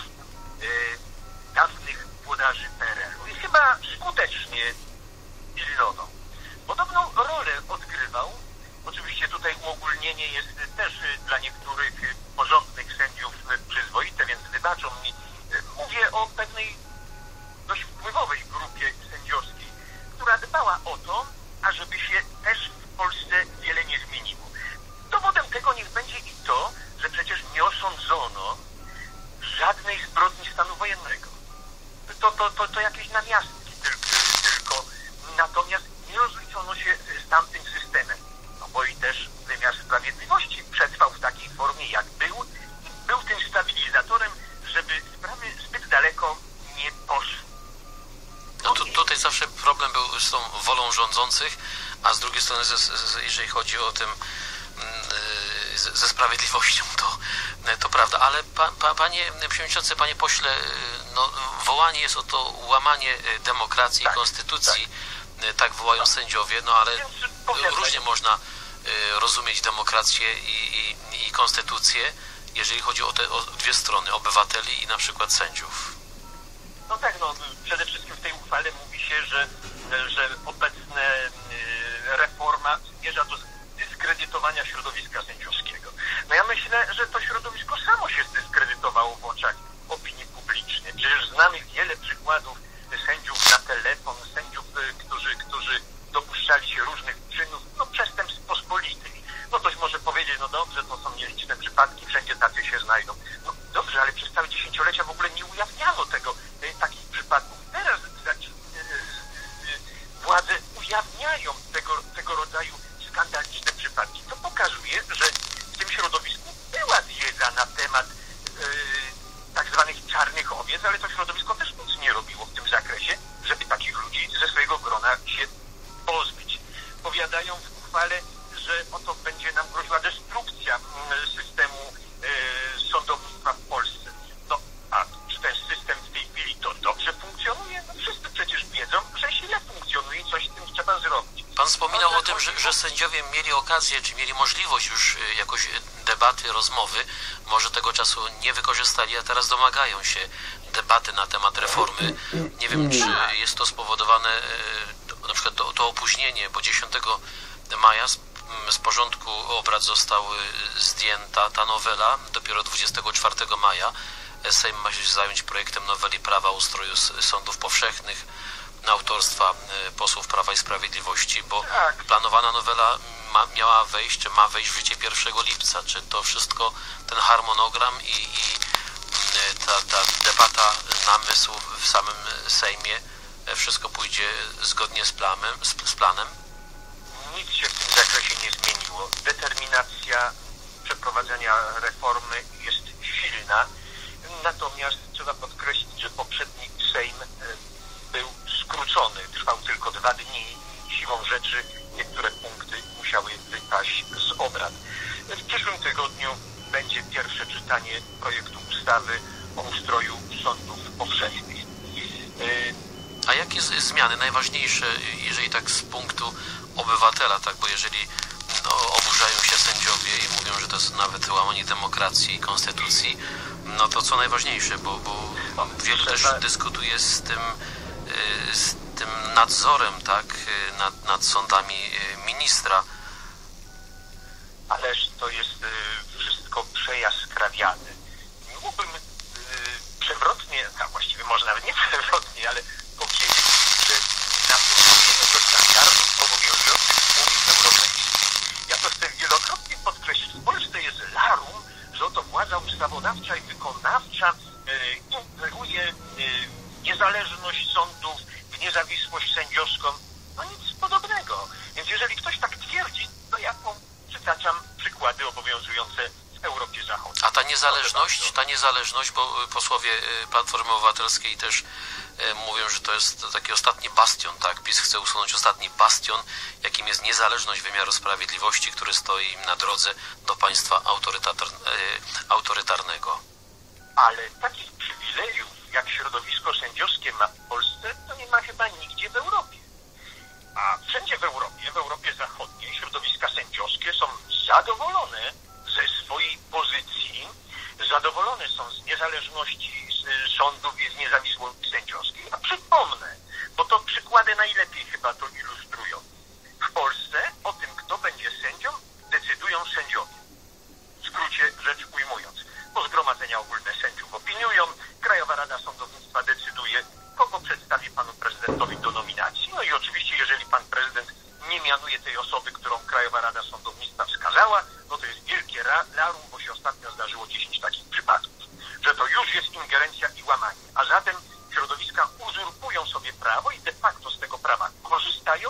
dawnych włodarzy PRL-u i chyba skutecznie pilnował. Podobną rolę odgrywał, oczywiście tutaj uogólnienie jest też dla niektórych porządnych sędziów przyzwoite, więc wybaczą mi, mówię o pewnej dość wpływowej grupie sędziowskiej, która dbała o to, ażeby się też w Polsce wiele nie zmieniło. Dowodem tego niech będzie i to, że przecież nie osądzono żadnej zbrodni stanu wojennego. To jakieś namiastki tylko. Natomiast nie rozliczono się z tamtym systemem. No bo i też wymiar sprawiedliwości przetrwał w takiej formie, jak był i był tym stabilizatorem, żeby sprawy zbyt daleko nie poszły. No tutaj zawsze problem był z tą wolą rządzących, a z drugiej strony, jeżeli chodzi o tym ze sprawiedliwością, to prawda. Ale panie przewodniczący, panie pośle, no, wołanie jest o to łamanie demokracji i konstytucji, tak wołają sędziowie, no ale różnie można rozumieć demokrację i konstytucję, jeżeli chodzi o dwie strony, obywateli i na przykład sędziów. No tak, no przede wszystkim w tej uchwale mówi się, że obecna reforma zmierza do dyskredytowania środowiska sędziowskiego. No ja myślę, że to środowisko samo się zdyskredytowało w oczach opinii publicznej. Przecież znamy wiele przykładów sędziów na telefon, sędziów, którzy dopuszczali się różnych czynów, no przestępstw pospolitych. No ktoś może powiedzieć, no dobrze, to są nieliczne przypadki, wszędzie tacy się znajdą. No dobrze, ale przez całe dziesięciolecia w ogóle nie ujawniano takich przypadków. Teraz władze ujawniają tego rodzaju skandaliczne przypadki. To pokazuje, że w tym środowisku była wiedza na temat tak zwanych czarnych owiec, ale to środowisko też nic nie robiło w tym zakresie, żeby takich ludzi ze swojego grona się pozbyć. Powiadają w uchwale, że oto będzie nam groziła destrukcja systemu sądownictwa w Polsce. No, a czy ten system w tej chwili to dobrze funkcjonuje? No wszyscy przecież wiedzą, że źle funkcjonuje i coś z tym trzeba zrobić. Pan wspominał o tym, że sędziowie mieli okazję, czy mieli możliwość już jakoś debaty, rozmowy. Może tego czasu nie wykorzystali, a teraz domagają się debaty na temat reformy. Nie wiem, czy jest to spowodowane, na przykład to opóźnienie, bo 10 maja z porządku obrad została zdjęta ta nowela. Dopiero 24 maja Sejm ma się zająć projektem noweli prawa o ustroju sądów powszechnych autorstwa posłów Prawa i Sprawiedliwości, bo planowana nowela miała wejść, czy ma wejść w życie 1 lipca. Czy to wszystko, ten harmonogram i ta debata, namysł w samym Sejmie, wszystko pójdzie zgodnie z planem? Nic się w tym zakresie nie zmieniło. Determinacja przeprowadzenia reformy jest silna. Natomiast trzeba podkreślić, że poprzedni Sejm był skrócony, trwał tylko 2 dni. Siłą rzeczy niektóre punkty musiały wypaść z obrad. W przyszłym tygodniu będzie pierwsze czytanie projektu ustawy o ustroju sądów powszechnych. A jakie zmiany najważniejsze, jeżeli tak z punktu obywatela, tak, bo jeżeli oburzają się sędziowie i mówią, że to jest nawet łamanie demokracji i konstytucji, no to co najważniejsze, bo wielu też dyskutuje z tym nadzorem, tak, nad sądami ministra. Ależ to jest wszystko przejaskrawiane. Mógłbym przewrotnie, a właściwie może nawet nie przewrotnie, ale powiedzieć, że nawiązujemy do standardów obowiązujących w Unii Europejskiej. Ja to chcę wielokrotnie podkreślić. W Polsce jest larum, że oto władza ustawodawcza i wykonawcza ingeruje niezależność sądów, w niezawisłość sędziowską. No nic podobnego. Więc jeżeli ktoś tak twierdzi, to ja przytaczam przykłady obowiązujące w Europie Zachodniej. A ta niezależność, bo posłowie Platformy Obywatelskiej też mówią, że to jest taki ostatni bastion, tak? PiS chce usunąć ostatni bastion, jakim jest niezależność wymiaru sprawiedliwości, który stoi im na drodze do państwa autorytarnego. Ale takich przywilejów, jak środowisko sędziowskie ma w Polsce, to nie ma chyba nigdzie w Europie. A wszędzie w Europie Zachodniej, środowiska sędziowskie są zadowolone ze swojej pozycji, zadowolone są z niezależności sądów i z niezawisłości sędziowskiej. A przypomnę, bo to przykłady najlepiej chyba to ilustrują. W Polsce o tym, kto będzie sędzią, decydują sędziowie. W skrócie rzecz ujmując, bo zgromadzenia ogólne sędziów opiniują, Krajowa Rada Sądownictwa decyduje, kogo przedstawi panu prezydentowi do nominacji. No i oczywiście, jeżeli pan prezydent nie mianuje tej osoby, którą Krajowa Rada Sądownictwa wskazała, no to jest wielkie larum, bo się ostatnio zdarzyło 10 takich przypadków, że to już jest ingerencja i łamanie. A zatem środowiska uzurpują sobie prawo i de facto z tego prawa korzystają,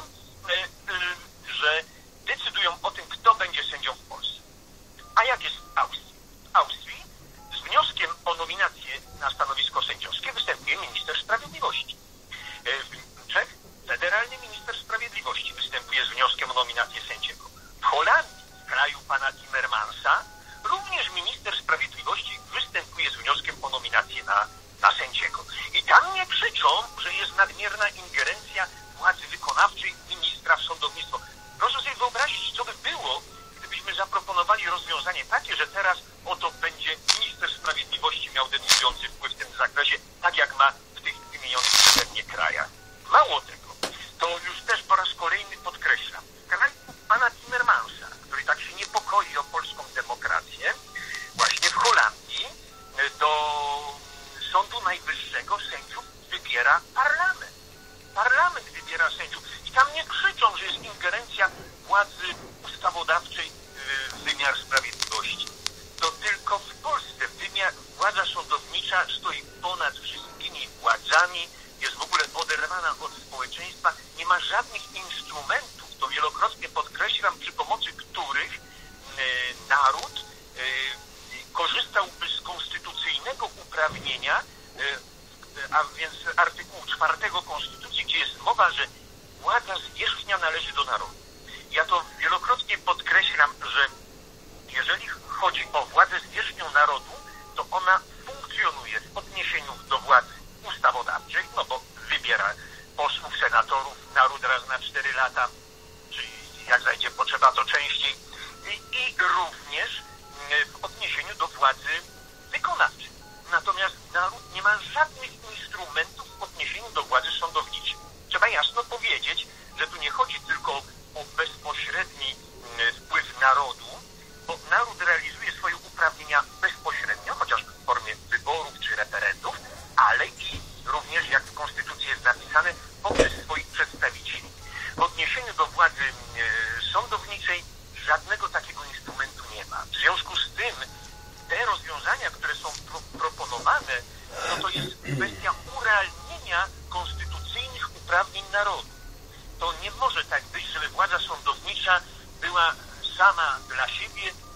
że decydują o tym, kto będzie sędzią w Polsce. A jak jest w Austrii? W Austrii z wnioskiem o nominację na stanowisko sędziowskie występuje minister sprawiedliwości. W Czech federalny minister sprawiedliwości występuje z wnioskiem o nominację sędziego. W Holandii, w kraju pana Timmermansa, również minister sprawiedliwości występuje z wnioskiem o nominację na sędziego. I tam nie krzyczą, że jest nadmierna ingerencja władzy wykonawczej ministra w sądownictwo. Proszę sobie wyobrazić, co by było, gdybyśmy zaproponowali rozwiązanie takie, że teraz oto będzie minister sprawiedliwości miał decydujący wpływ w tym zakresie, tak jak ma w tych wymienionych przeze mnie krajach. Mało tego, to już też po raz kolejny podkreślam, w kraju pana Timmermansa, który tak się niepokoi o polską demokrację, właśnie w Holandii do Sądu Najwyższego sędziów wybiera parlament. Parlament wybiera sędziów. I tam nie krzyczą, że jest ingerencja władzy ustawodawczej w wymiar sprawiedliwości. To tylko w Polsce władza sądownicza stoi ponad wszystkimi władzami, jest w ogóle oderwana od społeczeństwa, nie ma żadnych instrumentów, to wielokrotnie podkreślam, przy pomocy których naród korzystałby z konstytucyjnego uprawnienia, a więc artykułu 4 Konstytucji, gdzie jest mowa, że władza zwierzchnia należy do narodu. Ja to wielokrotnie podkreślam, że jeżeli chodzi o władzę zwierzchnią narodu, to ona funkcjonuje w odniesieniu do władzy ustawodawczej, no bo wybiera posłów, senatorów, naród raz na 4 lata, czyli jak zajdzie potrzeba, to częściej, i również w odniesieniu do władzy wykonawczej. Natomiast naród nie ma żadnych instrumentów w odniesieniu do władzy sądowniczej. Trzeba jasno powiedzieć, że tu nie chodzi tylko o bezpośredni wpływ narodu, bo naród realizuje swoje uprawnienia bezpośrednio, chociażby w formie wyborów czy referendów, ale i również, jak w Konstytucji jest napisane, poprzez swoich przedstawicieli. W odniesieniu do władzy sądowniczej żadnego takiego instrumentu nie ma. W związku z tym te rozwiązania, które są proponowane, no to jest kwestia urealnienia konstytucyjnych uprawnień narodu. To nie może tak być, żeby władza sądownicza była sama dla siebie,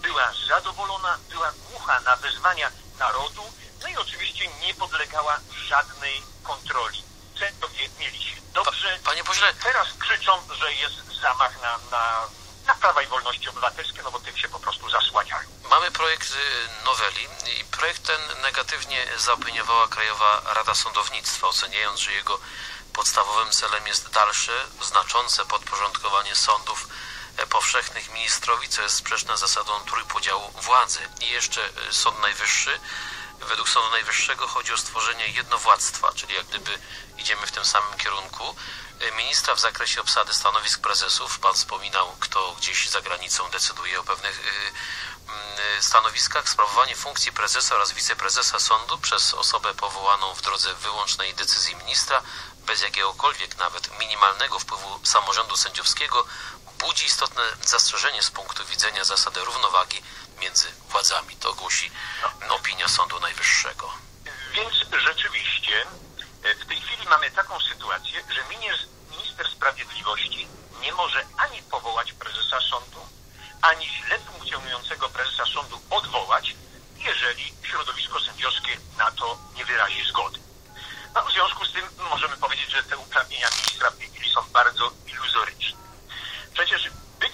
była zadowolona, była głucha na wezwania narodu, no i oczywiście nie podlegała żadnej kontroli. Sędziowie mieli się dobrze. Panie pośle, teraz krzyczą, że jest zamach na prawa i wolności obywatelskie, no bo tym się po prostu zasłaniają. mamy projekt noweli i projekt ten negatywnie zaopiniowała Krajowa Rada Sądownictwa, oceniając, że jego podstawowym celem jest dalsze, znaczące podporządkowanie sądów powszechnych ministrowi, co jest sprzeczne z zasadą trójpodziału władzy. I jeszcze Sąd Najwyższy. Według Sądu Najwyższego chodzi o stworzenie jednowładztwa, czyli jak gdyby idziemy w tym samym kierunku. Ministra w zakresie obsady stanowisk prezesów, pan wspominał, kto gdzieś za granicą decyduje o pewnych stanowiskach, sprawowanie funkcji prezesa oraz wiceprezesa sądu przez osobę powołaną w drodze wyłącznej decyzji ministra, bez jakiegokolwiek nawet minimalnego wpływu samorządu sędziowskiego, budzi istotne zastrzeżenie z punktu widzenia zasady równowagi między władzami. To głosi opinia Sądu Najwyższego. Więc rzeczywiście w tej chwili mamy taką sytuację, że minister sprawiedliwości nie może ani powołać prezesa sądu, ani źle funkcjonującego prezesa sądu odwołać, jeżeli środowisko sędziowskie na to nie wyrazi zgody. No, w związku z tym możemy powiedzieć, że te uprawnienia ministra w tej chwili są bardzo iluzoryczne. Przecież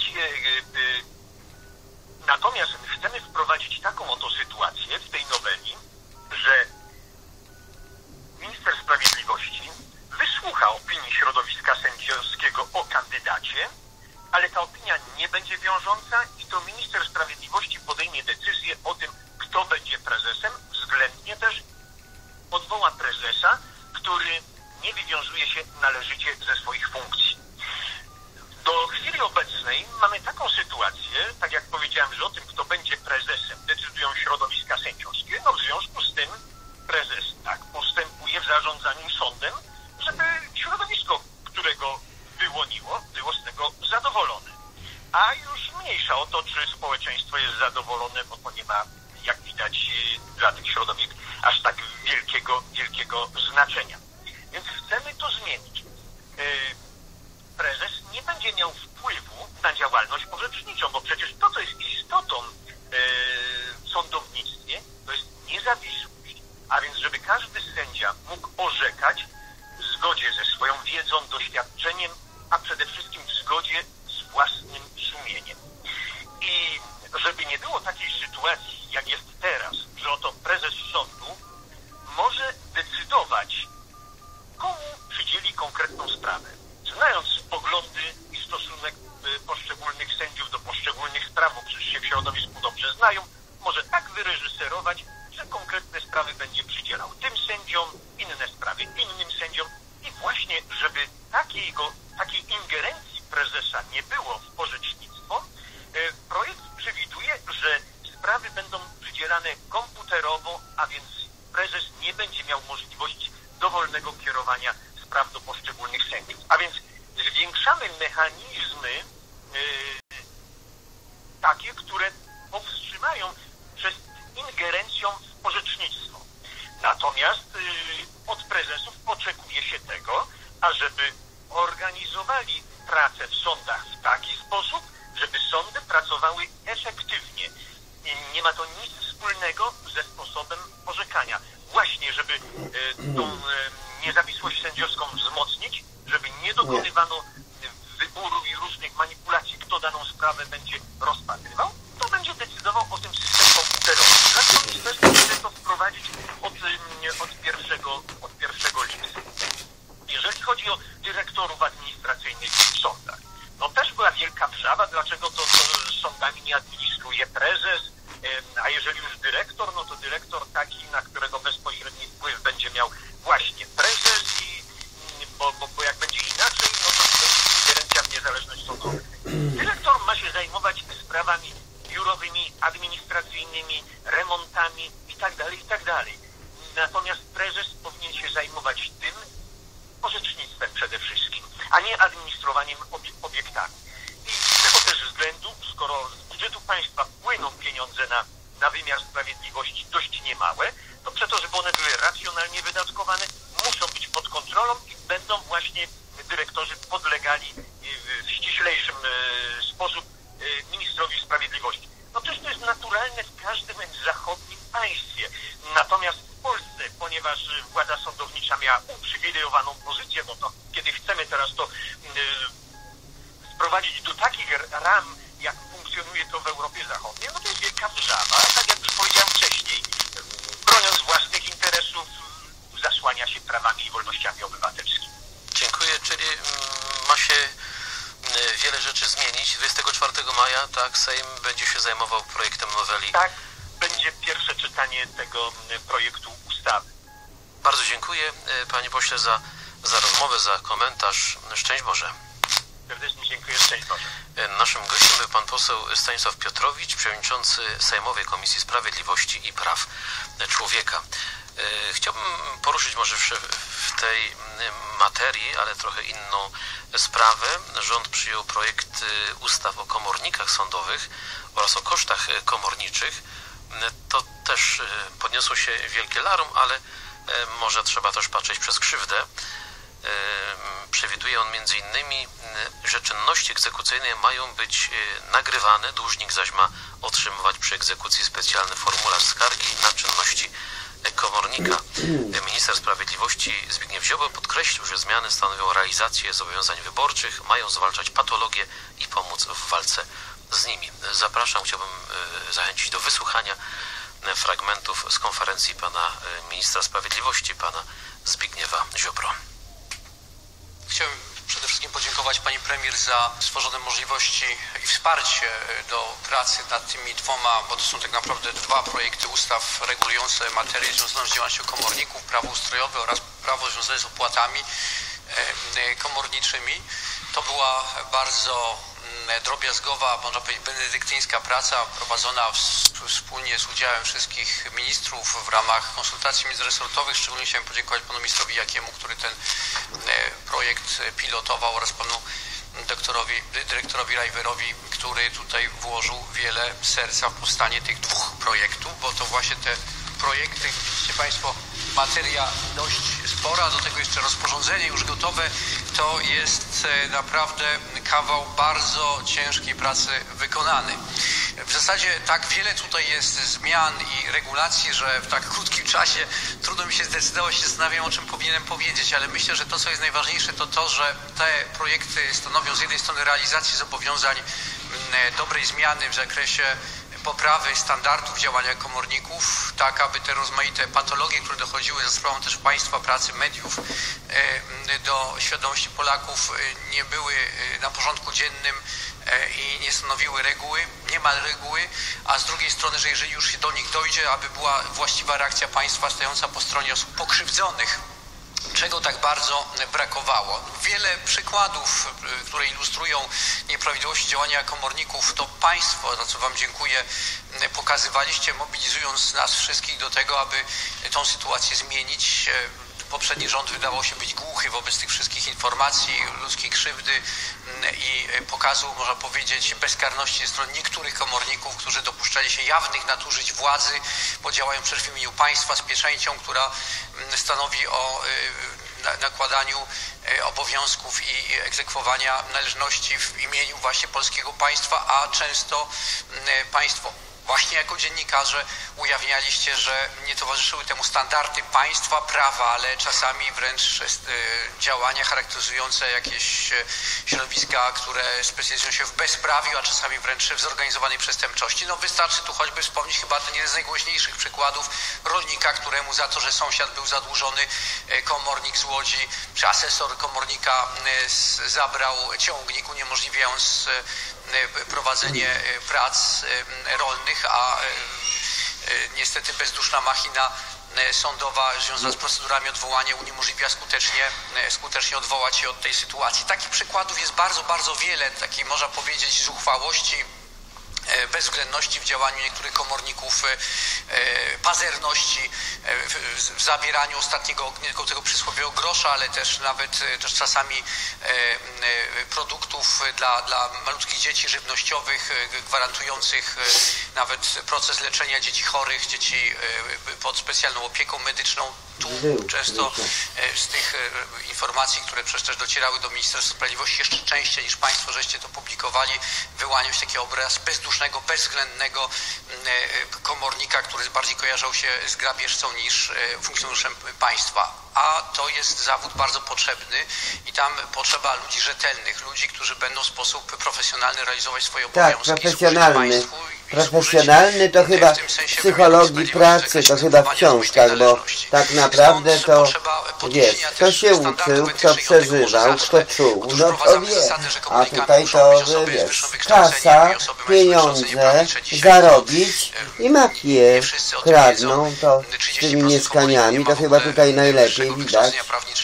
natomiast chcemy wprowadzić taką oto sytuację w tej noweli, że minister sprawiedliwości wysłucha opinii środowiska sędziowskiego o kandydacie, ale ta opinia nie będzie wiążąca i to minister sprawiedliwości podejmie decyzję o tym, kto będzie prezesem, względnie też odwoła prezesa, który nie wywiązuje się należycie ze swoich funkcji. Do chwili obecnej mamy taką sytuację, tak jak powiedziałem, że o tym, kto będzie prezesem, decydują środowiska sędziowskie. No w związku z tym prezes tak postępuje w zarządzaniu sądem, żeby środowisko, którego wyłoniło, było z tego zadowolone. A już mniejsza o to, czy społeczeństwo jest zadowolone, bo to nie ma, jak widać, dla tych środowisk aż tak wielkiego znaczenia. Więc chcemy to zmienić. Prezes nie będzie miał wpływu na działalność orzeczniczą, bo przecież to, co jest istotą w sądownictwie, to jest niezawisłość. A więc, żeby każdy sędzia mógł orzekać w zgodzie ze swoją wiedzą, doświadczeniem, a przede wszystkim w zgodzie z własnym sumieniem. I żeby nie było takiej sytuacji, jak jest teraz, że oto prezes sądu może decydować, komu przydzieli konkretną sprawę. Znając poglądy i stosunek poszczególnych sędziów do poszczególnych spraw, bo przecież się w środowisku dobrze znają, może tak wyreżyserować, że konkretne sprawy będzie przydzielał tym sędziom, inne sprawy innym sędziom i właśnie, żeby takiej ingerencji prezesa nie było w orzecznictwo, projekt przewiduje, że sprawy będą przydzielane komputerowo, a więc prezes nie będzie miał możliwości dowolnego kierowania spraw do poszczególnych sędziów. A więc zwiększamy mechanizmy takie, które powstrzymają przed ingerencją w orzecznictwo. Natomiast od prezesów oczekuje się tego, ażeby organizowali pracę w sądach w taki sposób, żeby sądy pracowały efektywnie. Nie ma to nic wspólnego ze sposobem orzekania. Właśnie, żeby tą niezawisłość sędziowską wzmocnić, żeby nie dokonywano wyboru i różnych manipulacji, kto daną sprawę będzie rozpatrywał, to będzie decydował o tym system komputerowy. Dlatego ministerstwo chce to wprowadzić od 1 lipca. Jeżeli chodzi o dyrektorów administracyjnych w sądach, no też była wielka wrzawa, dlaczego to sądami nie administruje prezes, a jeżeli już dyrektor, no to dyrektor taki, na którego bezpośredni wpływ będzie miał właśnie prezes, bo jak będzie inaczej, no to będzie ingerencja w niezależność sądową. Dyrektor ma się zajmować sprawami biurowymi, administracyjnymi, remontami itd. Natomiast prezes powinien się zajmować tym orzecznictwem przede wszystkim, a nie administrowaniem obiektami. I z tego też względu, skoro z budżetu państwa płyną pieniądze na wymiar sprawiedliwości dość niemałe, to przeto, żeby one były racjonalnie wydatkowane, muszą być pod kontrolą i będą właśnie dyrektorzy podlegali w ściślejszym sposób ministrowi sprawiedliwości. No też to jest zapewnia uprzywilejowaną pozycję, no to kiedy chcemy teraz to sprowadzić do takich ram, jak funkcjonuje to w Europie Zachodniej, no to jest wielka wrzawa. Tak jak już powiedziałem wcześniej, broniąc własnych interesów, zasłania się prawami i wolnościami obywatelskimi. Dziękuję, czyli ma się wiele rzeczy zmienić. 24 maja, tak, Sejm będzie się zajmował projektem noweli. Tak, będzie pierwsze czytanie tego projektu ustawy. Bardzo dziękuję, panie pośle, za rozmowę, za komentarz. Szczęść Boże. Serdecznie dziękuję, szczęść Boże. Naszym gościem był pan poseł Stanisław Piotrowicz, przewodniczący Sejmowej Komisji Sprawiedliwości i Praw Człowieka. Chciałbym poruszyć może w tej materii, ale trochę inną sprawę. Rząd przyjął projekt ustaw o komornikach sądowych oraz o kosztach komorniczych. To też podniosło się wielkie larum, ale może trzeba też patrzeć przez krzywdę. Przewiduje on m.in., że czynności egzekucyjne mają być nagrywane, dłużnik zaś ma otrzymywać przy egzekucji specjalny formularz skargi na czynności komornika. Minister Sprawiedliwości Zbigniew Ziobro podkreślił, że zmiany stanowią realizację zobowiązań wyborczych, mają zwalczać patologię i pomóc w walce z nimi. Zapraszam, chciałbym zachęcić do wysłuchania fragmentów z konferencji pana ministra sprawiedliwości, pana Zbigniewa Ziobro. Chciałem przede wszystkim podziękować pani premier za stworzone możliwości i wsparcie do pracy nad tymi dwoma, bo to są tak naprawdę dwa projekty ustaw regulujące materię związaną z działalnością komorników, prawo ustrojowe oraz prawo związane z opłatami komorniczymi. To była bardzo drobiazgowa, można powiedzieć benedyktyńska praca prowadzona wspólnie z udziałem wszystkich ministrów w ramach konsultacji międzyresortowych. Szczególnie chciałem podziękować panu ministrowi Jakiemu, który ten projekt pilotował, oraz panu dyrektorowi Rajwerowi, który tutaj włożył wiele serca w powstanie tych dwóch projektów, bo to właśnie te projekty, widzicie państwo, materia dość spora, do tego jeszcze rozporządzenie już gotowe, to jest naprawdę kawał bardzo ciężkiej pracy wykonany. W zasadzie tak wiele tutaj jest zmian i regulacji, że w tak krótkim czasie trudno mi się zdecydować, się zastanawiam, o czym powinienem powiedzieć, ale myślę, że to, co jest najważniejsze, to to, że te projekty stanowią z jednej strony realizację zobowiązań dobrej zmiany w zakresie poprawy standardów działania komorników, tak aby te rozmaite patologie, które dochodziły za sprawą też państwa, pracy, mediów, do świadomości Polaków, nie były na porządku dziennym i nie stanowiły reguły, niemal reguły, a z drugiej strony, że jeżeli już się do nich dojdzie, aby była właściwa reakcja państwa stojąca po stronie osób pokrzywdzonych, czego tak bardzo brakowało. Wiele przykładów, które ilustrują nieprawidłowości działania komorników, to państwo, za co wam dziękuję, pokazywaliście, mobilizując nas wszystkich do tego, aby tą sytuację zmienić. Poprzedni rząd wydawał się być głuchy wobec tych wszystkich informacji, ludzkiej krzywdy i pokazu, można powiedzieć, bezkarności ze strony niektórych komorników, którzy dopuszczali się jawnych nadużyć władzy, bo działają przecież w imieniu państwa z pieczęcią, która stanowi o nakładaniu obowiązków i egzekwowania należności w imieniu właśnie polskiego państwa, a często państwo właśnie jako dziennikarze ujawnialiście, że nie towarzyszyły temu standardy państwa, prawa, ale czasami wręcz działania charakteryzujące jakieś środowiska, które specjalizują się w bezprawiu, a czasami wręcz w zorganizowanej przestępczości. No wystarczy tu choćby wspomnieć chyba ten jeden z najgłośniejszych przykładów rolnika, któremu za to, że sąsiad był zadłużony, komornik z Łodzi, czy asesor komornika zabrał ciągnik, uniemożliwiając prowadzenie prac rolnych, a niestety bezduszna machina sądowa związana z procedurami odwołania uniemożliwia skutecznie odwołać się od tej sytuacji. Takich przykładów jest bardzo, bardzo wiele, takiej można powiedzieć zuchwałości, bezwzględności w działaniu niektórych komorników, pazerności w zabieraniu ostatniego, nie tylko tego przysłowiowego grosza, ale też nawet też czasami produktów dla malutkich dzieci żywnościowych, gwarantujących nawet proces leczenia dzieci chorych, dzieci pod specjalną opieką medyczną. Tu często z tych informacji, które przecież też docierały do Ministerstwa Sprawiedliwości jeszcze częściej niż państwo żeście to publikowali, wyłaniał się taki obraz bezdusznego, bezwzględnego komornika, który bardziej kojarzał się z grabieżcą niż funkcjonariuszem państwa. a to jest zawód bardzo potrzebny i tam potrzeba ludzi rzetelnych, ludzi, którzy będą w sposób profesjonalny realizować swoje obowiązki. Tak, profesjonalny to chyba w psychologii pracy, to chyba w książkach, bo tak naprawdę to, wiesz, kto się uczył, kto przeżywał, kto czuł, no to wie, a tutaj to, że wiesz, kasa, pieniądze, zarobić i mafie kradną, to z tymi mieszkaniami, to chyba tutaj najlepiej widać.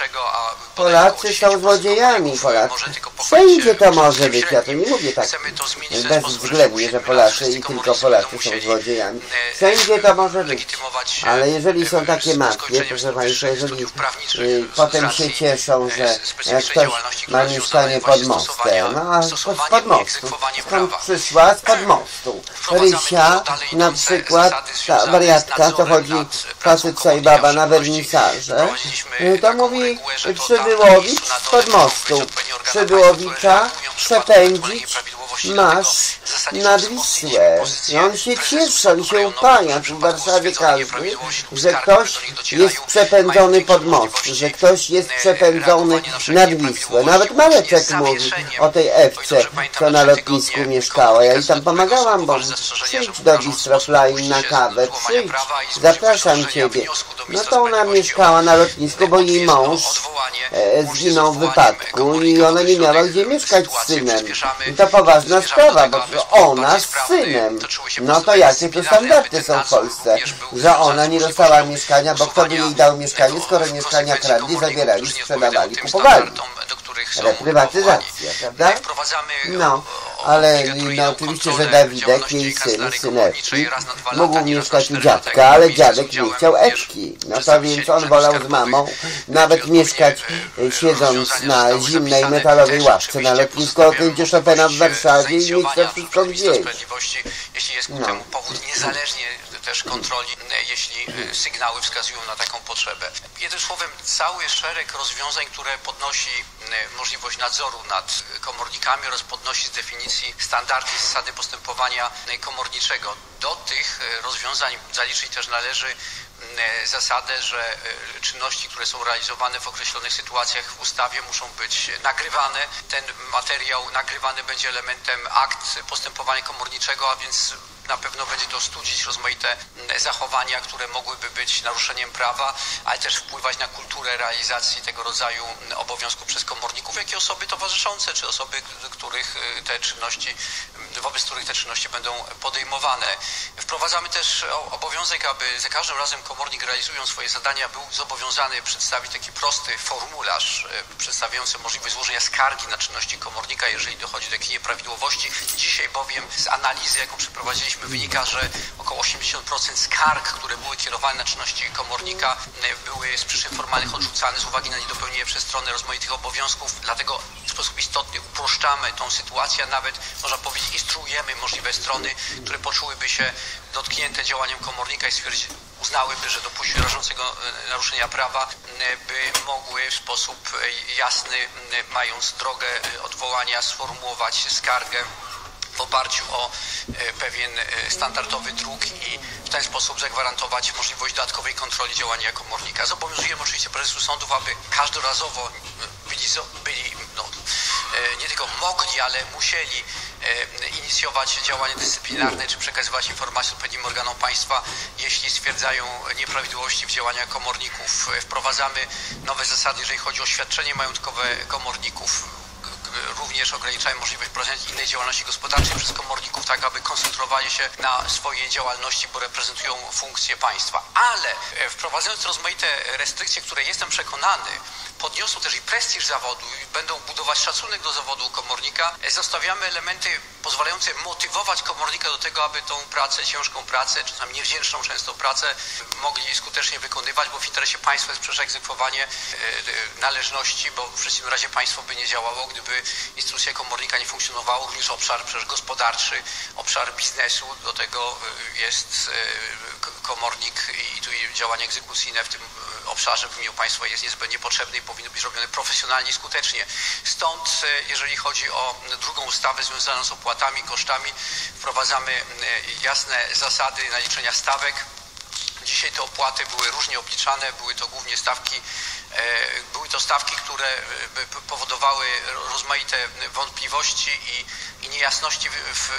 Polacy są złodziejami, Polacy. Wszędzie to może być, ja to nie mówię tak bezwzględnie, że Polacy i tylko Polacy są złodziejami. Wszędzie to może być, ale jeżeli są takie mafie, proszę Państwa, jeżeli potem się cieszą, że ktoś ma mieszkanie pod mostem, no a spod mostu, skąd przyszła? Spod mostu. Rysia, na przykład, ta wariatka, to chodzi facet i baba na wernisaże, to mówi Przybyłowicz spod mostu. Przybyłowicza przepędzić masz nad Wisłę. I on się cieszy, on się upaja w Warszawie każdy, że ktoś jest przepędzony pod most, że ktoś jest przepędzony nad Wisłę. Nawet Maleczek mówi o tej Ewce, co na lotnisku mieszkała. Ja jej tam pomagałam, bo przyjdź do Bistro Flying na kawę, przyjdź, zapraszam Ciebie. No to ona mieszkała na lotnisku, bo jej mąż zginął w wypadku i ona nie miała gdzie mieszkać z synem. I to poważna sprawa, bo ona z synem. No to jakie to standardy są w Polsce, że ona nie dostała mieszkania, bo kto by jej dał mieszkanie, skoro mieszkania kradli, zabierali, sprzedawali, kupowali. Reprywatyzacja, prawda? No, ale no, oczywiście, że Dawidek, jej syn, syneczki, mógł mieszkać u dziadka, ale dziadek nie chciał Ewki. No to więc on wolał z mamą nawet mieszkać siedząc na zimnej metalowej ławce na lotnisku Okęcie Chopina w Warszawie i mieć to wszystko gdzieś. Jeśli jest ku temu powód, niezależnie też kontroli, jeśli sygnały wskazują na taką potrzebę. Jednym słowem, cały szereg rozwiązań, które podnosi możliwość nadzoru nad komornikami oraz podnosi z definicji standardy i zasady postępowania komorniczego. Do tych rozwiązań zaliczyć też należy zasadę, że czynności, które są realizowane w określonych sytuacjach w ustawie, muszą być nagrywane. Ten materiał nagrywany będzie elementem akt postępowania komorniczego, a więc na pewno będzie to studzić rozmaite zachowania, które mogłyby być naruszeniem prawa, ale też wpływać na kulturę realizacji tego rodzaju obowiązków przez komorników, jak i osoby towarzyszące, czy osoby, wobec których te czynności będą podejmowane. Wprowadzamy też obowiązek, aby za każdym razem komornik, realizując swoje zadania, był zobowiązany przedstawić taki prosty formularz przedstawiający możliwość złożenia skargi na czynności komornika, jeżeli dochodzi do jakichś nieprawidłowości. Dzisiaj bowiem z analizy, jaką przeprowadziliśmy, wynika, że około 80% skarg, które były kierowane na czynności komornika, były z przyczyn formalnych odrzucane z uwagi na niedopełnienie przez stronę rozmaitych obowiązków. Dlatego w sposób istotny uproszczamy tą sytuację, a nawet, można powiedzieć, instruujemy możliwe strony, które poczułyby się dotknięte działaniem komornika i uznałyby, że dopuściły rażącego naruszenia prawa, by mogły w sposób jasny, mając drogę odwołania, sformułować skargę w oparciu o pewien standardowy druk i w ten sposób zagwarantować możliwość dodatkowej kontroli działania komornika. Zobowiązujemy oczywiście prezesów sądów, aby każdorazowo byli nie tylko mogli, ale musieli inicjować działania dyscyplinarne czy przekazywać informacje odpowiednim organom państwa, jeśli stwierdzają nieprawidłowości w działaniach komorników. Wprowadzamy nowe zasady, jeżeli chodzi o świadczenie majątkowe komorników. Również ograniczają możliwość prowadzenia innej działalności gospodarczej przez komorników, tak aby koncentrowali się na swojej działalności, bo reprezentują funkcje państwa. Ale wprowadzając rozmaite restrykcje, które jestem przekonany podniosą też i prestiż zawodu i będą budować szacunek do zawodu komornika, zostawiamy elementy pozwalające motywować komornika do tego, aby tą pracę, ciężką pracę, czy tam niewdzięczną często pracę mogli skutecznie wykonywać, bo w interesie państwa jest przecież egzekwowanie należności, bo w przeciwnym razie państwo by nie działało, gdyby instytucja komornika nie funkcjonowała, również obszar przecież gospodarczy, obszar biznesu, do tego jest komornik i tu działania egzekucyjne w tym obszarze w imieniu państwa jest niezbędnie potrzebne i powinno być robione profesjonalnie i skutecznie. Stąd, jeżeli chodzi o drugą ustawę związaną z opłatami, kosztami, wprowadzamy jasne zasady naliczenia stawek. Dzisiaj te opłaty były różnie obliczane, były to głównie stawki Były to stawki, które powodowały rozmaite wątpliwości i niejasności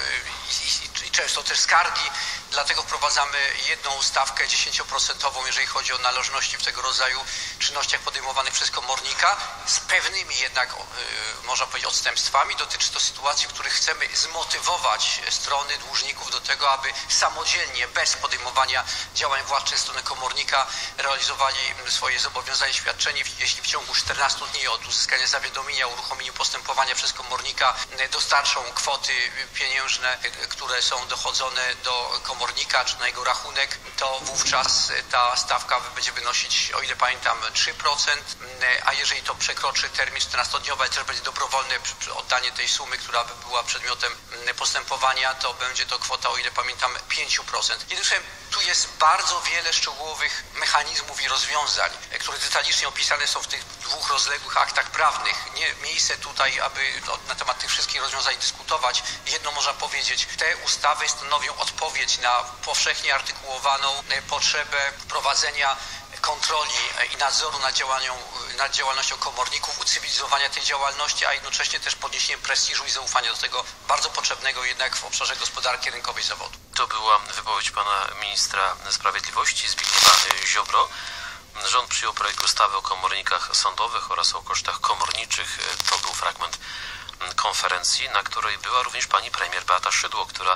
i często też skargi. Dlatego wprowadzamy jedną stawkę 10%, jeżeli chodzi o należności w tego rodzaju czynnościach podejmowanych przez komornika, z pewnymi jednak, można powiedzieć, odstępstwami. Dotyczy to sytuacji, w których chcemy zmotywować strony dłużników do tego, aby samodzielnie, bez podejmowania działań władczych strony komornika, realizowali swoje zobowiązania świadczeni. Jeśli w ciągu 14 dni od uzyskania zawiadomienia o uruchomieniu postępowania przez komornika dostarczą kwoty pieniężne, które są dochodzone do komornika czy na jego rachunek, to wówczas ta stawka będzie wynosić, o ile pamiętam, 3%, a jeżeli to przekroczy termin 14-dniowy, ale też będzie dobrowolne oddanie tej sumy, która by była przedmiotem postępowania, to będzie to kwota, o ile pamiętam, 5%. Jednym tu jest bardzo wiele szczegółowych mechanizmów i rozwiązań, które detalicznie opisane są w tych dwóch rozległych aktach prawnych. Nie miejsce tutaj, aby na temat tych wszystkich rozwiązań dyskutować. Jedno można powiedzieć, te ustawy stanowią odpowiedź na powszechnie artykułowaną potrzebę prowadzenia kontroli i nadzoru nad działalnością komorników, ucywilizowania tej działalności, a jednocześnie też podniesienie prestiżu i zaufania do tego bardzo potrzebnego jednak w obszarze gospodarki rynkowej zawodu. To była wypowiedź pana ministra sprawiedliwości Zbigniewa Ziobro. Rząd przyjął projekt ustawy o komornikach sądowych oraz o kosztach komorniczych. To był fragment konferencji, na której była również pani premier Beata Szydło, która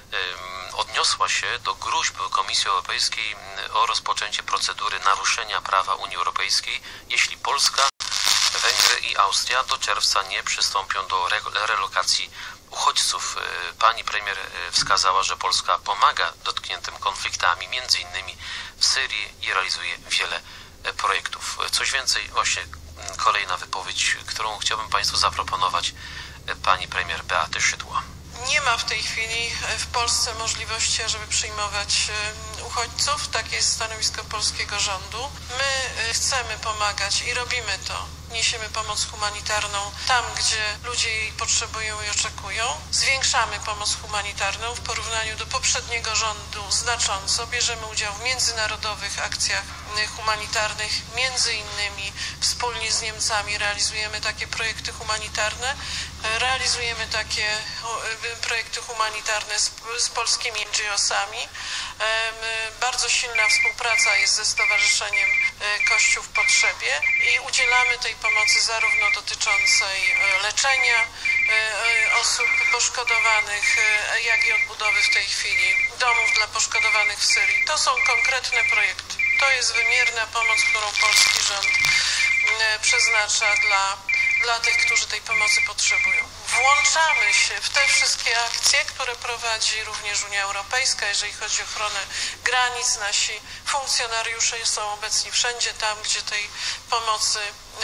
odniosła się do gruźb Komisji Europejskiej o rozpoczęcie procedury naruszenia prawa Unii Europejskiej, jeśli Polska, Węgry i Austria do czerwca nie przystąpią do relokacji uchodźców. Pani premier wskazała, że Polska pomaga dotkniętym konfliktami, między innymi w Syrii, i realizuje wiele projektów. Coś więcej, właśnie kolejna wypowiedź, którą chciałbym państwu zaproponować, pani premier Beaty Szydło. Nie ma w tej chwili w Polsce możliwości, żeby przyjmować uchodźców. Takie jest stanowisko polskiego rządu. My chcemy pomagać i robimy to. Niesiemy pomoc humanitarną tam, gdzie ludzie jej potrzebują i oczekują. Zwiększamy pomoc humanitarną w porównaniu do poprzedniego rządu znacząco. Bierzemy udział w międzynarodowych akcjach humanitarnych. Między innymi wspólnie z Niemcami realizujemy takie projekty humanitarne. Realizujemy takie projekty humanitarne z polskimi NGO-sami. Bardzo silna współpraca jest ze Stowarzyszeniem Kościół w Potrzebie i udzielamy tej pomocy zarówno dotyczącej leczenia osób poszkodowanych, jak i odbudowy w tej chwili domów dla poszkodowanych w Syrii. To są konkretne projekty. To jest wymierna pomoc, którą polski rząd przeznacza dla tych, którzy tej pomocy potrzebują. Włączamy się w te wszystkie akcje, które prowadzi również Unia Europejska, jeżeli chodzi o ochronę granic. Nasi funkcjonariusze są obecni wszędzie tam, gdzie tej pomocy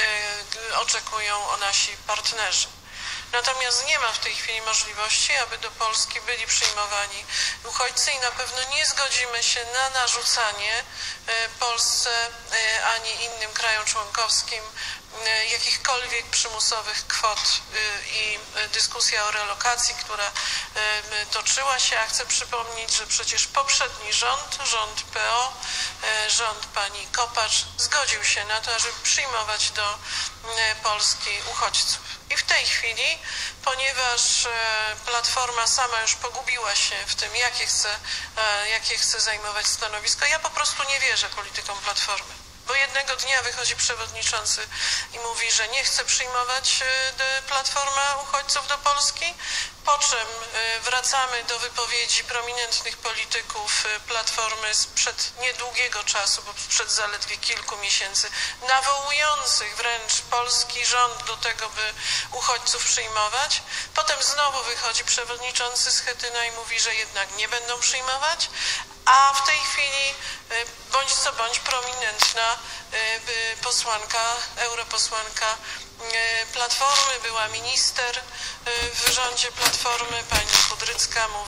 oczekują nasi partnerzy. Natomiast nie ma w tej chwili możliwości, aby do Polski byli przyjmowani uchodźcy i na pewno nie zgodzimy się na narzucanie Polsce ani innym krajom członkowskim jakichkolwiek przymusowych kwot i dyskusja o relokacji, która toczyła się. A chcę przypomnieć, że przecież poprzedni rząd PO, rząd pani Kopacz zgodził się na to, żeby przyjmować do Polski uchodźców. I w tej chwili, ponieważ Platforma sama już pogubiła się w tym, jakie chce zajmować stanowisko, ja po prostu nie wierzę politykom Platformy. Bo jednego dnia wychodzi przewodniczący i mówi, że nie chce przyjmować Platforma uchodźców do Polski, po czym wracamy do wypowiedzi prominentnych polityków Platformy sprzed niedługiego czasu, bo sprzed zaledwie kilku miesięcy, nawołujących wręcz polski rząd do tego, by uchodźców przyjmować. Potem znowu wychodzi przewodniczący Schetyna i mówi, że jednak nie będą przyjmować, a w tej chwili bądź co bądź prominentna posłanka, europosłanka Platformy, była minister w rządzie Platformy, pani Kudrycka,